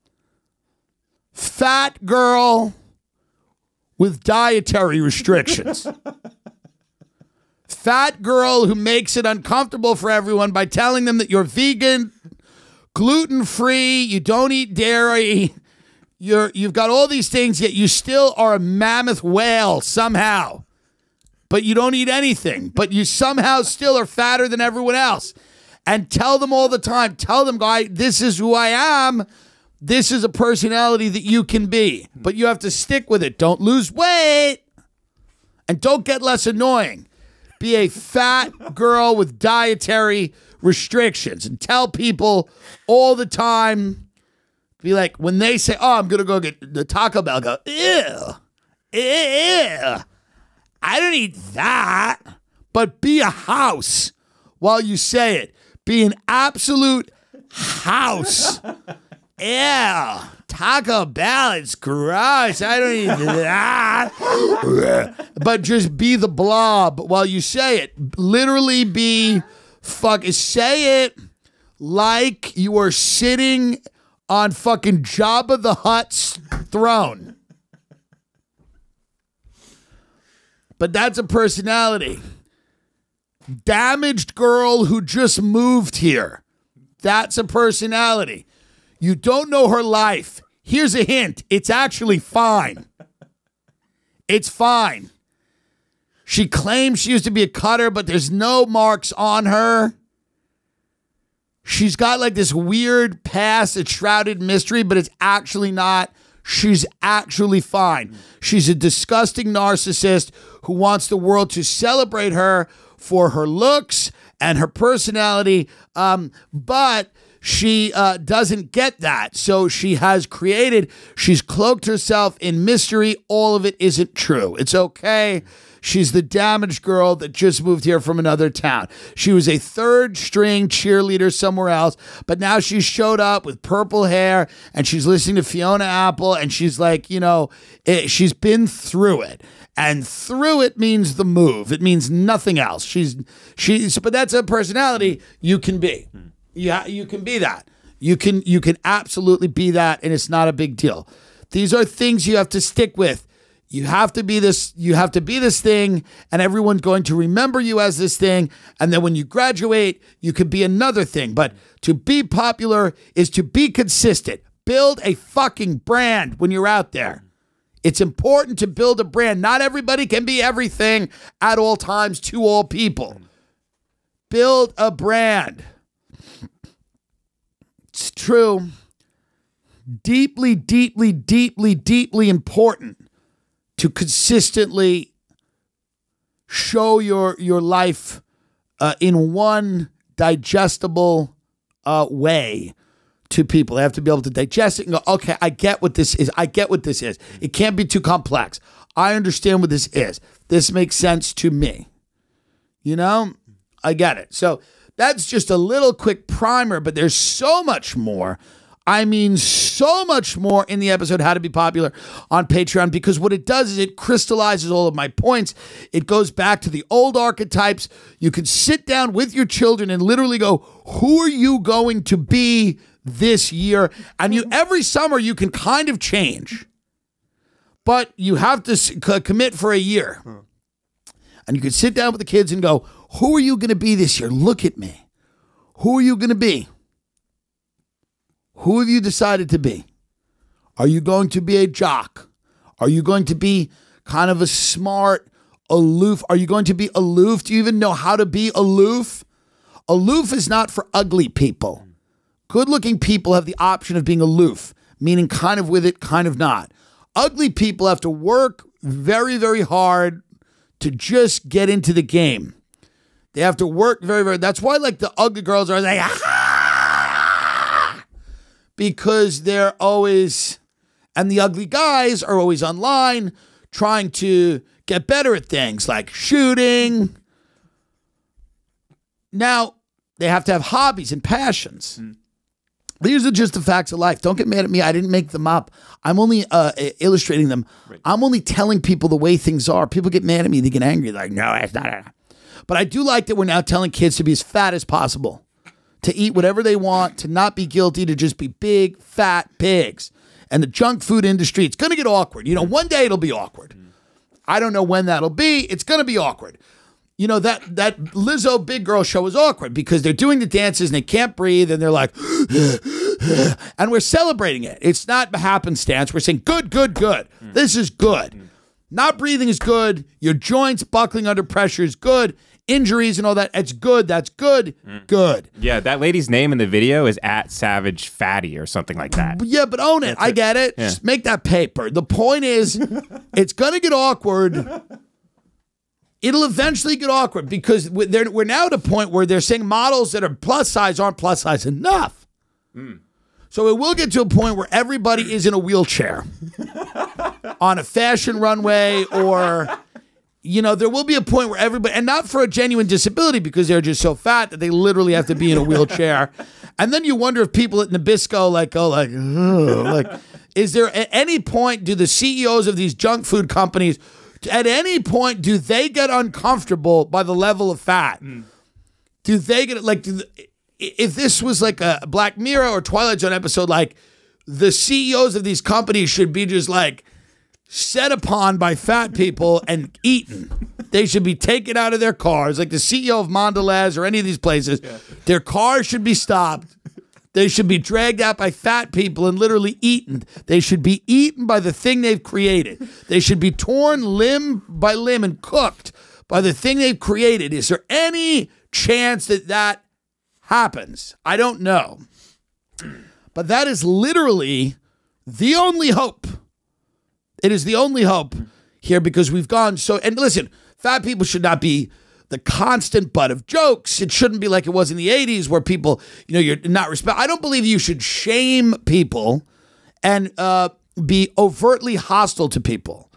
Fat girl with dietary restrictions. Fat girl who makes it uncomfortable for everyone by telling them that you're vegan, gluten-free, you don't eat dairy, you've got all these things, yet you still are a mammoth whale somehow. But you don't eat anything, but you somehow still are fatter than everyone else. And tell them all the time, tell them, guy, this is who I am. This is a personality that you can be. But you have to stick with it. Don't lose weight. And don't get less annoying. Be a fat girl with dietary restrictions and tell people all the time. Be like, when they say, oh, I'm going to go get the Taco Bell, go, ew, ew. I don't eat that. But be a house while you say it. Be an absolute house. Ew. Taco Bell, it's gross. I don't eat that. But just be the blob while you say it. Literally be say it like you are sitting on fucking Jabba the Hutt's throne. But that's a personality. Damaged girl who just moved here. That's a personality. You don't know her life. Here's a hint. It's actually fine. It's fine. She claims she used to be a cutter, but there's no marks on her. She's got like this weird past, it's shrouded mystery, but it's actually not. She's actually fine. She's a disgusting narcissist who wants the world to celebrate her for her looks and her personality, but she doesn't get that. So she's cloaked herself in mystery. All of it isn't true. It's okay. She's the damaged girl that just moved here from another town. She was a third string cheerleader somewhere else, but now she's showed up with purple hair and she's listening to Fiona Apple and she's like, you know, she's been through it. And through it means the move. It means nothing else. But that's a personality you can be. Yeah, you can be that. You can absolutely be that, and it's not a big deal. These are things you have to stick with. You have to be this. You have to be this thing, and everyone's going to remember you as this thing. And then when you graduate, you could be another thing. But to be popular is to be consistent. Build a fucking brand when you're out there. It's important to build a brand. Not everybody can be everything at all times to all people. Build a brand. It's true. deeply, deeply, deeply, deeply important to consistently show your life in one digestible way to people. They have to be able to digest it and go, okay, I get what this is. I get what this is. It can't be too complex. I understand what this is. This makes sense to me. You know, I get it. So that's just a little quick primer, but there's so much more. I mean, so much more in the episode How to Be Popular on Patreon, because what it does is it crystallizes all of my points. It goes back to the old archetypes. You can sit down with your children and literally go, who are you going to be this year? And every summer you can kind of change, but you have to commit for a year. And you can sit down with the kids and go, who are you going to be this year? Look at me. Who are you going to be? Who have you decided to be? Are you going to be a jock? Are you going to be kind of a smart, aloof? Are you going to be aloof? Do you even know how to be aloof? Aloof is not for ugly people. Good-looking people have the option of being aloof, meaning kind of with it, kind of not. Ugly people have to work very, very hard to just get into the game. They have to work very, very. That's why, like, the ugly girls are like, because they're always, and the ugly guys are always online trying to get better at things like shooting. Now, they have to have hobbies and passions. These are just the facts of life. Don't get mad at me. I didn't make them up. I'm only illustrating them. Right. I'm only telling people the way things are. People get mad at me. They get angry. Like, no, that's not. But I do like that we're now telling kids to be as fat as possible, to eat whatever they want, to not be guilty, to just be big, fat pigs. And the junk food industry, it's going to get awkward. You know, one day it'll be awkward. I don't know when that'll be. It's going to be awkward. You know, that Lizzo Big Girl show was awkward because they're doing the dances and they can't breathe and they're like, and we're celebrating it. It's not happenstance. We're saying, good, good, good. This is good. Not breathing is good. Your joints buckling under pressure is good. Injuries and all that, it's good. That's good. Good. Yeah, that lady's name in the video is @SavageFatty or something like that. Yeah, but own it. I get it. Yeah. Just make that paper. The point is, it's going to get awkward. It'll eventually get awkward because we're now at a point where they're saying models that are plus size aren't plus size enough. So it will get to a point where everybody is in a wheelchair on a fashion runway, or, you know, there will be a point where everybody, and not for a genuine disability because they're just so fat that they literally have to be in a wheelchair. And then you wonder if people at Nabisco go like, is there at any point, do the CEOs of these junk food companies, at any point, do they get uncomfortable by the level of fat? Do they get, like, if this was like a Black Mirror or Twilight Zone episode, like, the CEOs of these companies should be just, like, set upon by fat people and eaten. They should be taken out of their cars, like the CEO of Mondelez or any of these places. Yeah. Their cars should be stopped. They should be dragged out by fat people and literally eaten. They should be eaten by the thing they've created. They should be torn limb by limb and cooked by the thing they've created. Is there any chance that that happens? I don't know. But that is literally the only hope. It is the only hope here because we've gone so, and listen, fat people should not be the constant butt of jokes. It shouldn't be like it was in the 80s where people, you know, you're not respect. I don't believe you should shame people and be overtly hostile to people.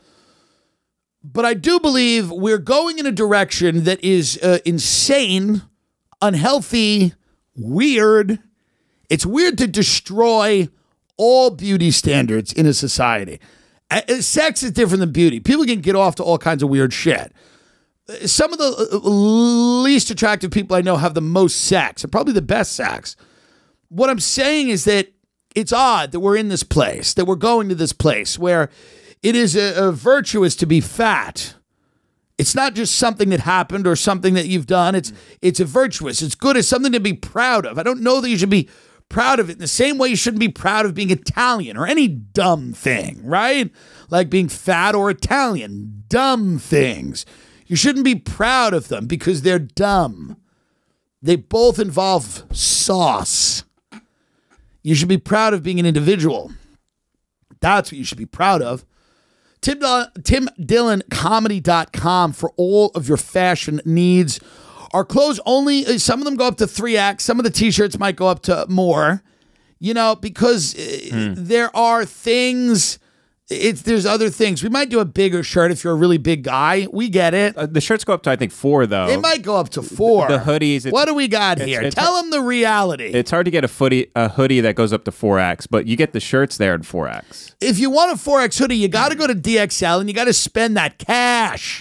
But I do believe we're going in a direction that is insane, unhealthy, weird. It's weird to destroy all beauty standards in a society. Sex is different than beauty. People can get off to all kinds of weird shit. Some of the least attractive people I know have the most sex and probably the best sex. What I'm saying is that it's odd that we're in this place, that we're going to this place where it is a virtuous to be fat. It's not just something that happened or something that you've done. It's a virtuous. It's good. It's something to be proud of. I don't know that you should be proud of it in the same way you shouldn't be proud of being Italian or any dumb thing, right? Like being fat or Italian, dumb things. You shouldn't be proud of them because they're dumb. They both involve sauce. You should be proud of being an individual. That's what you should be proud of. TimDillonComedy.com for all of your fashion needs. Our clothes only, some of them go up to 3X. Some of the t-shirts might go up to more, you know, because there are things, there's other things. We might do a bigger shirt if you're a really big guy. We get it. The shirts go up to, I think, 4, though. They might go up to 4. The hoodies. What do we got here? Tell them the reality. It's hard to get a hoodie that goes up to 4X, but you get the shirts there in 4X. If you want a 4X hoodie, you got to go to DXL and you got to spend that cash.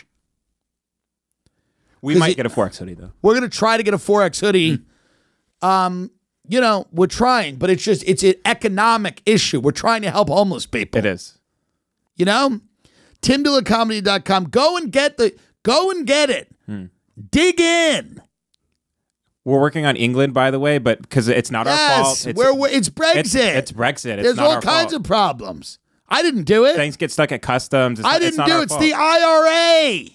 We might get a 4X hoodie, though. We're going to try to get a 4X hoodie. You know, we're trying, but it's an economic issue. We're trying to help homeless people. It is. You know? TimDillonComedy.com. Go and get it. Dig in. We're working on England, by the way, but because it's not our fault. It's Brexit. It's Brexit. There's all kinds of problems. I didn't do it. Things get stuck at customs. I didn't do it. It's the IRA.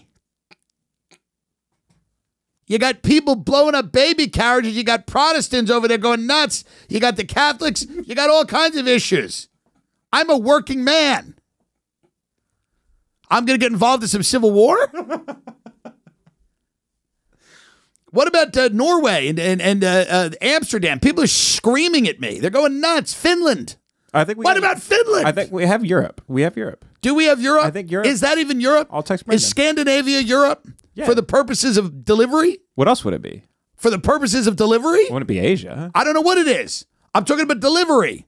You got people blowing up baby carriages. You got Protestants over there going nuts. You got the Catholics. You got all kinds of issues. I'm a working man. I'm going to get involved in some civil war? What about Norway and Amsterdam? People are screaming at me. They're going nuts. Finland. What about Finland? I think we have Europe. Do we have Europe? I think Europe. Is that even Europe? I'll text Brendan. Is Scandinavia Europe? Yeah. For the purposes of delivery? What else would it be? For the purposes of delivery? Wouldn't it be Asia? I don't know what it is. I'm talking about delivery.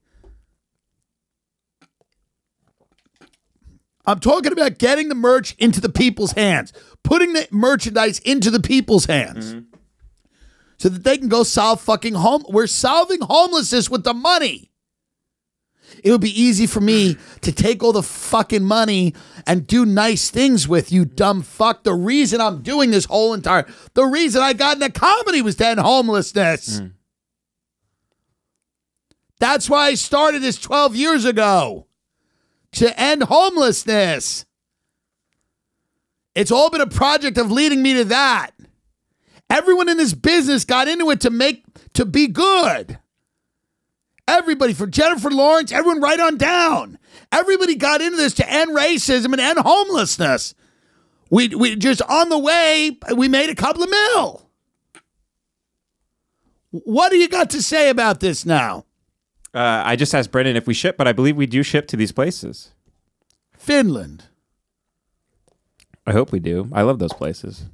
I'm talking about getting the merch into the people's hands. Putting the merchandise into the people's hands. So that they can go solve fucking We're solving homelessness with the money. It would be easy for me to take all the fucking money and do nice things with, you dumb fuck. The reason I'm doing this the reason I got into comedy was to end homelessness. That's why I started this 12 years ago. To end homelessness. It's all been a project of leading me to that. Everyone in this business got into it to be good. Everybody, from Jennifer Lawrence, everyone right on down. Everybody got into this to end racism and end homelessness. We just on the way, we made a couple of mil. What do you got to say about this now? I just asked Brendan if we ship, but I believe we do ship to these places. Finland. I hope we do. I love those places.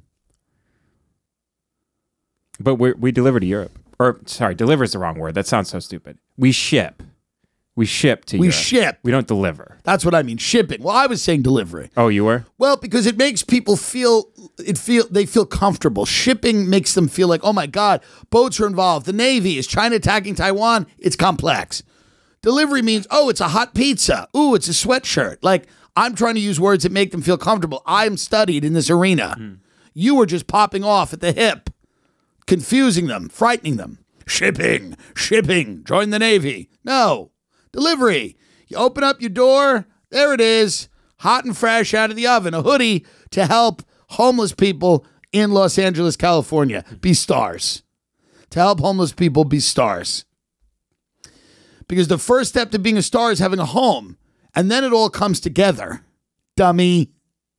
But we deliver to Europe. Or, sorry, deliver is the wrong word. That sounds so stupid. We ship. We ship to Europe. We ship. We don't deliver. That's what I mean, shipping. Well, I was saying delivery. Oh, you were? Well, because it makes people they feel comfortable. Shipping makes them feel like, oh my God, boats are involved. The Navy, is China attacking Taiwan? It's complex. Delivery means, oh, it's a hot pizza. Ooh, it's a sweatshirt. Like, I'm trying to use words that make them feel comfortable. I'm studied in this arena. You were just popping off at the hip, confusing them, frightening them. Shipping, join the Navy. No, delivery. You open up your door, there it is, hot and fresh out of the oven, a hoodie to help homeless people in Los Angeles, California be stars. To help homeless people be stars. Because the first step to being a star is having a home, and then it all comes together. Dummy.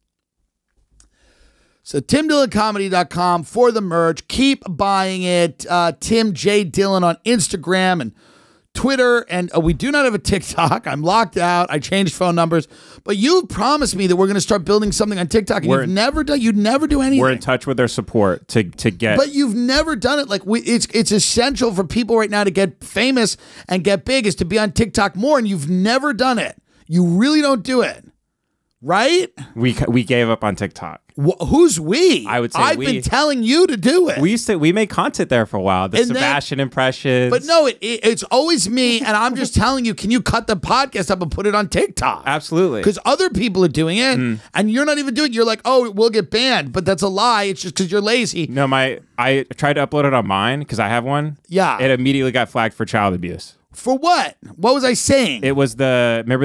So TimDillonComedy.com for the merch. Keep buying it. Tim J. Dillon on Instagram and Twitter. And we do not have a TikTok. I'm locked out. I changed phone numbers. But you promised me that we're going to start building something on TikTok. And you'd never do anything. We're in touch with their support to get. But you've never done it. Like it's essential for people right now to get famous and get big is to be on TikTok more. And you've never done it. You really don't do it. Right? We gave up on TikTok. Who's we? I would say I've been telling you to do it. We made content there for a while. The Sebastian impressions. But no, it's always me, and I'm just telling you, can you cut the podcast up and put it on TikTok? Absolutely. Because other people are doing it, and you're not even doing it. You're like, oh, we'll get banned, but that's a lie. It's just because you're lazy. No, I tried to upload it on mine because I have one. Yeah. It immediately got flagged for child abuse. For what? What was I saying? It was remember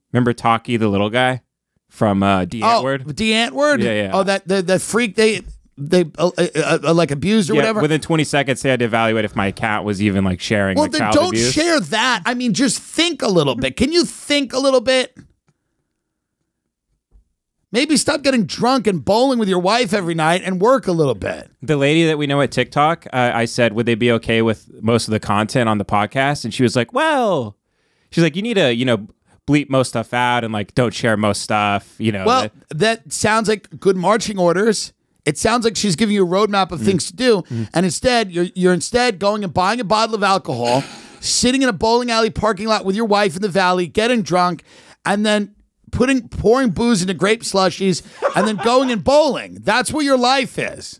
Talkie, the little guy? From D. Antwoord? D. Antwoord? Yeah. Oh, the freak they... like abused or whatever. Within 20 seconds, they had to evaluate if my cat was even like sharing. Well, like, then child don't abuse. share that. I mean, just think a little bit. Can you think a little bit? Maybe stop getting drunk and bowling with your wife every night and work a little bit. The lady that we know at TikTok, I said, would they be okay with most of the content on the podcast? And she was like, well, she's like, you need to, bleep most stuff out and like don't share most stuff, Well, that sounds like good marching orders. It sounds like she's giving you a roadmap of things to do. And instead, you're instead going and buying a bottle of alcohol, sitting in a bowling alley parking lot with your wife in the valley, getting drunk, and then pouring booze into grape slushies and then going and bowling. That's what your life is.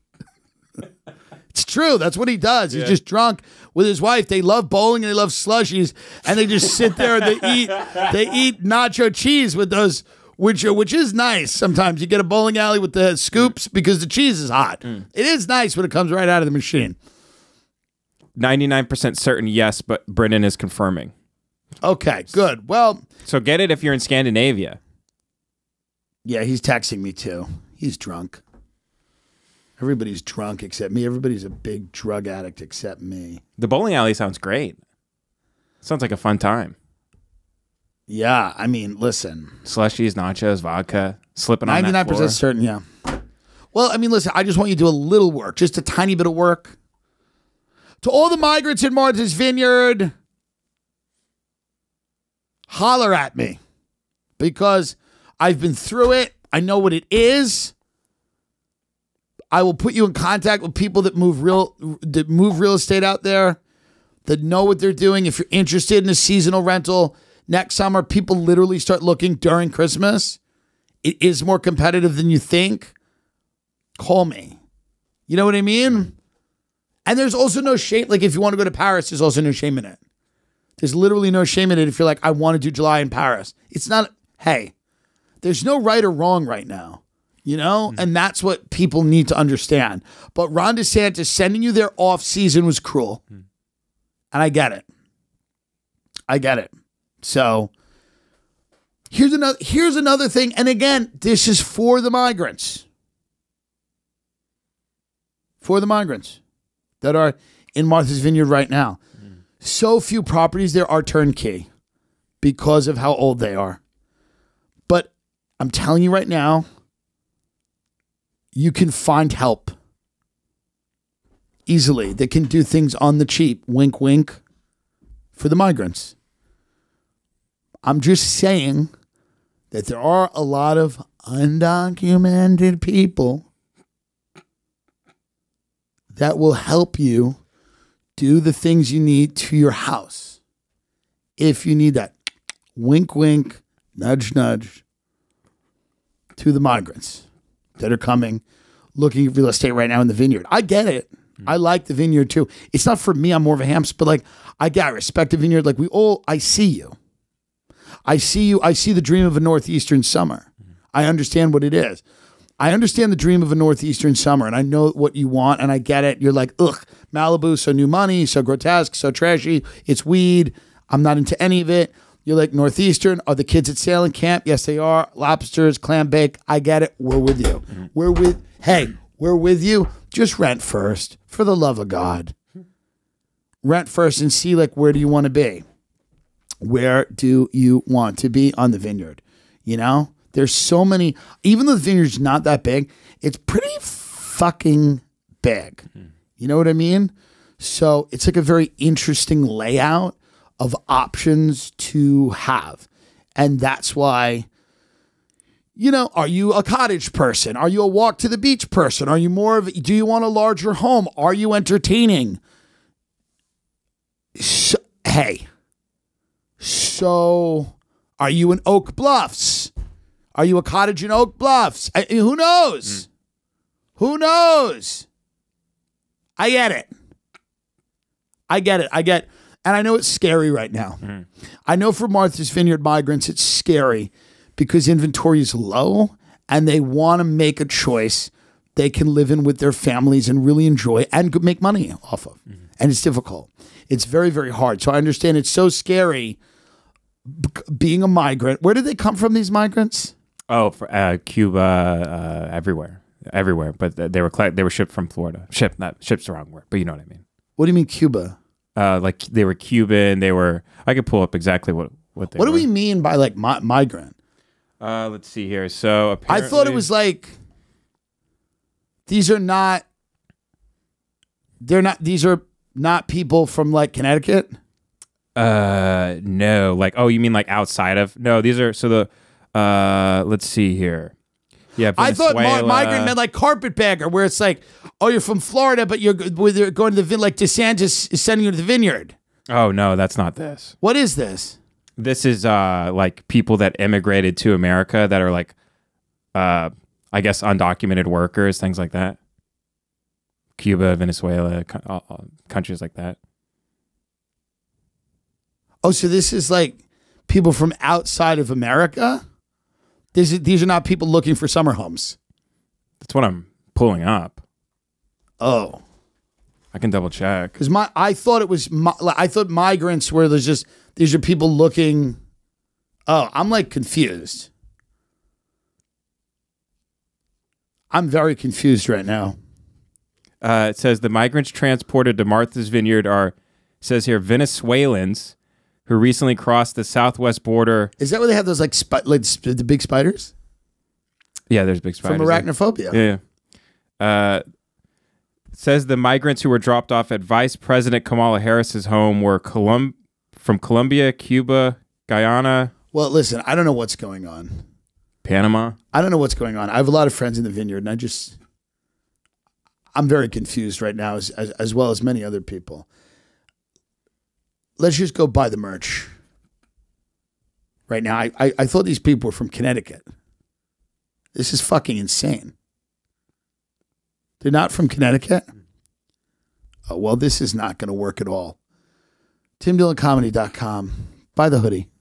It's true. That's what he does. He's just drunk with his wife. They love bowling and they love slushies, and they just sit there and they eat nacho cheese with those, which is nice. Sometimes you get a bowling alley with the scoops because the cheese is hot. It is nice when it comes right out of the machine. 99% certain yes, but Brendan is confirming. Okay, good. Well, so get it if you're in Scandinavia. Yeah, he's texting me too. He's drunk. Everybody's drunk except me. Everybody's a big drug addict except me. The bowling alley sounds great. Sounds like a fun time. Yeah, I mean, listen. Slushies, nachos, vodka, slipping on that floor. 99% certain, yeah. Well, I mean, listen, I just want you to do a little work, just a tiny bit of work. To all the migrants in Martha's Vineyard, holler at me because I've been through it. I know what it is. I will put you in contact with people that move real estate out there, that know what they're doing. If you're interested in a seasonal rental next summer, people literally start looking during Christmas. It is more competitive than you think. Call me. You know what I mean? And there's also no shame. Like if you want to go to Paris, there's also no shame in it. There's literally no shame in it if you're like, I want to do July in Paris. It's not, hey, there's no right or wrong right now, And that's what people need to understand. But Ron DeSantis sending you there off season was cruel. And I get it. I get it. So here's another thing. And again, this is for the migrants. For the migrants that are in Martha's Vineyard right now. So few properties there are turnkey because of how old they are. But I'm telling you right now, you can find help easily that can do things on the cheap, wink, wink, for the migrants. I'm just saying that there are a lot of undocumented people that will help you do the things you need to your house. If you need that, wink, wink, nudge, nudge, to the migrants that are coming, looking at real estate right now in the vineyard. I get it. I like the vineyard too. It's not for me. I'm more of a hamster, but like, I respect the vineyard. Like I see you. I see you. I see the dream of a Northeastern summer. I understand what it is. I understand the dream of a Northeastern summer, and I know what you want, and I get it. You're like, ugh, Malibu, so new money, so grotesque, so trashy. It's weed. I'm not into any of it. You're like, Northeastern, are the kids at sailing camp? Yes, they are. Lobsters, clam bake. I get it. We're with you. We're with you. Just rent first, for the love of God. Rent first and see, like, where do you want to be? Where do you want to be on the vineyard? There's so many, even though the vineyard's not that big, it's pretty fucking big. You know what I mean? So it's like a very interesting layout of options to have. And that's why, are you a cottage person? Are you a walk to the beach person? Are you do you want a larger home? Are you entertaining? So are you in Oak Bluffs? Are you a cottage in Oak Bluffs? Who knows? Who knows? I get it. And I know it's scary right now. I know for Martha's Vineyard migrants, it's scary because inventory is low and they want to make a choice they can live in with their families and really enjoy and make money off of. And it's difficult. It's very, very hard. So I understand it's so scary being a migrant. Where did they come from, these migrants? Oh, for, Cuba, everywhere. everywhere, but they were shipped from Florida. Ship's the wrong word, but you know what I mean. What do you mean Cuba? Like they were Cuban. I could pull up exactly what they were. What do we mean by like migrant? Let's see here. So I thought it was like these are not people from like Connecticut. No, like, oh, you mean like outside of? No, these are let's see here. Yeah, I thought Venezuela. migrant meant like carpetbagger, where it's like, oh, you're from Florida, but you're going to the like DeSantis is sending you to the vineyard. Oh no, that's not this. What is this? This is like people that immigrated to America that are like, I guess undocumented workers, things like that. Cuba, Venezuela, countries like that. Oh, so this is like people from outside of America? These are not people looking for summer homes. That's what I'm pulling up. Oh, I can double check. Because I thought I thought migrants were these are people looking. Oh, I'm like confused. I'm very confused right now. It says the migrants transported to Martha's Vineyard says here, Venezuelans who recently crossed the southwest border. Is that where they have those like the big spiders? Yeah, there's big spiders. From arachnophobia. Yeah. It says the migrants who were dropped off at Vice President Kamala Harris's home were from Colombia, Cuba, Guyana. Well, listen, I don't know what's going on. Panama. I don't know what's going on. I have a lot of friends in the vineyard, and I'm very confused right now, as well as many other people. Let's just go buy the merch. Right now, I thought these people were from Connecticut. This is fucking insane. They're not from Connecticut? Oh, well, this is not going to work at all. TimDillonComedy.com. Buy the hoodie.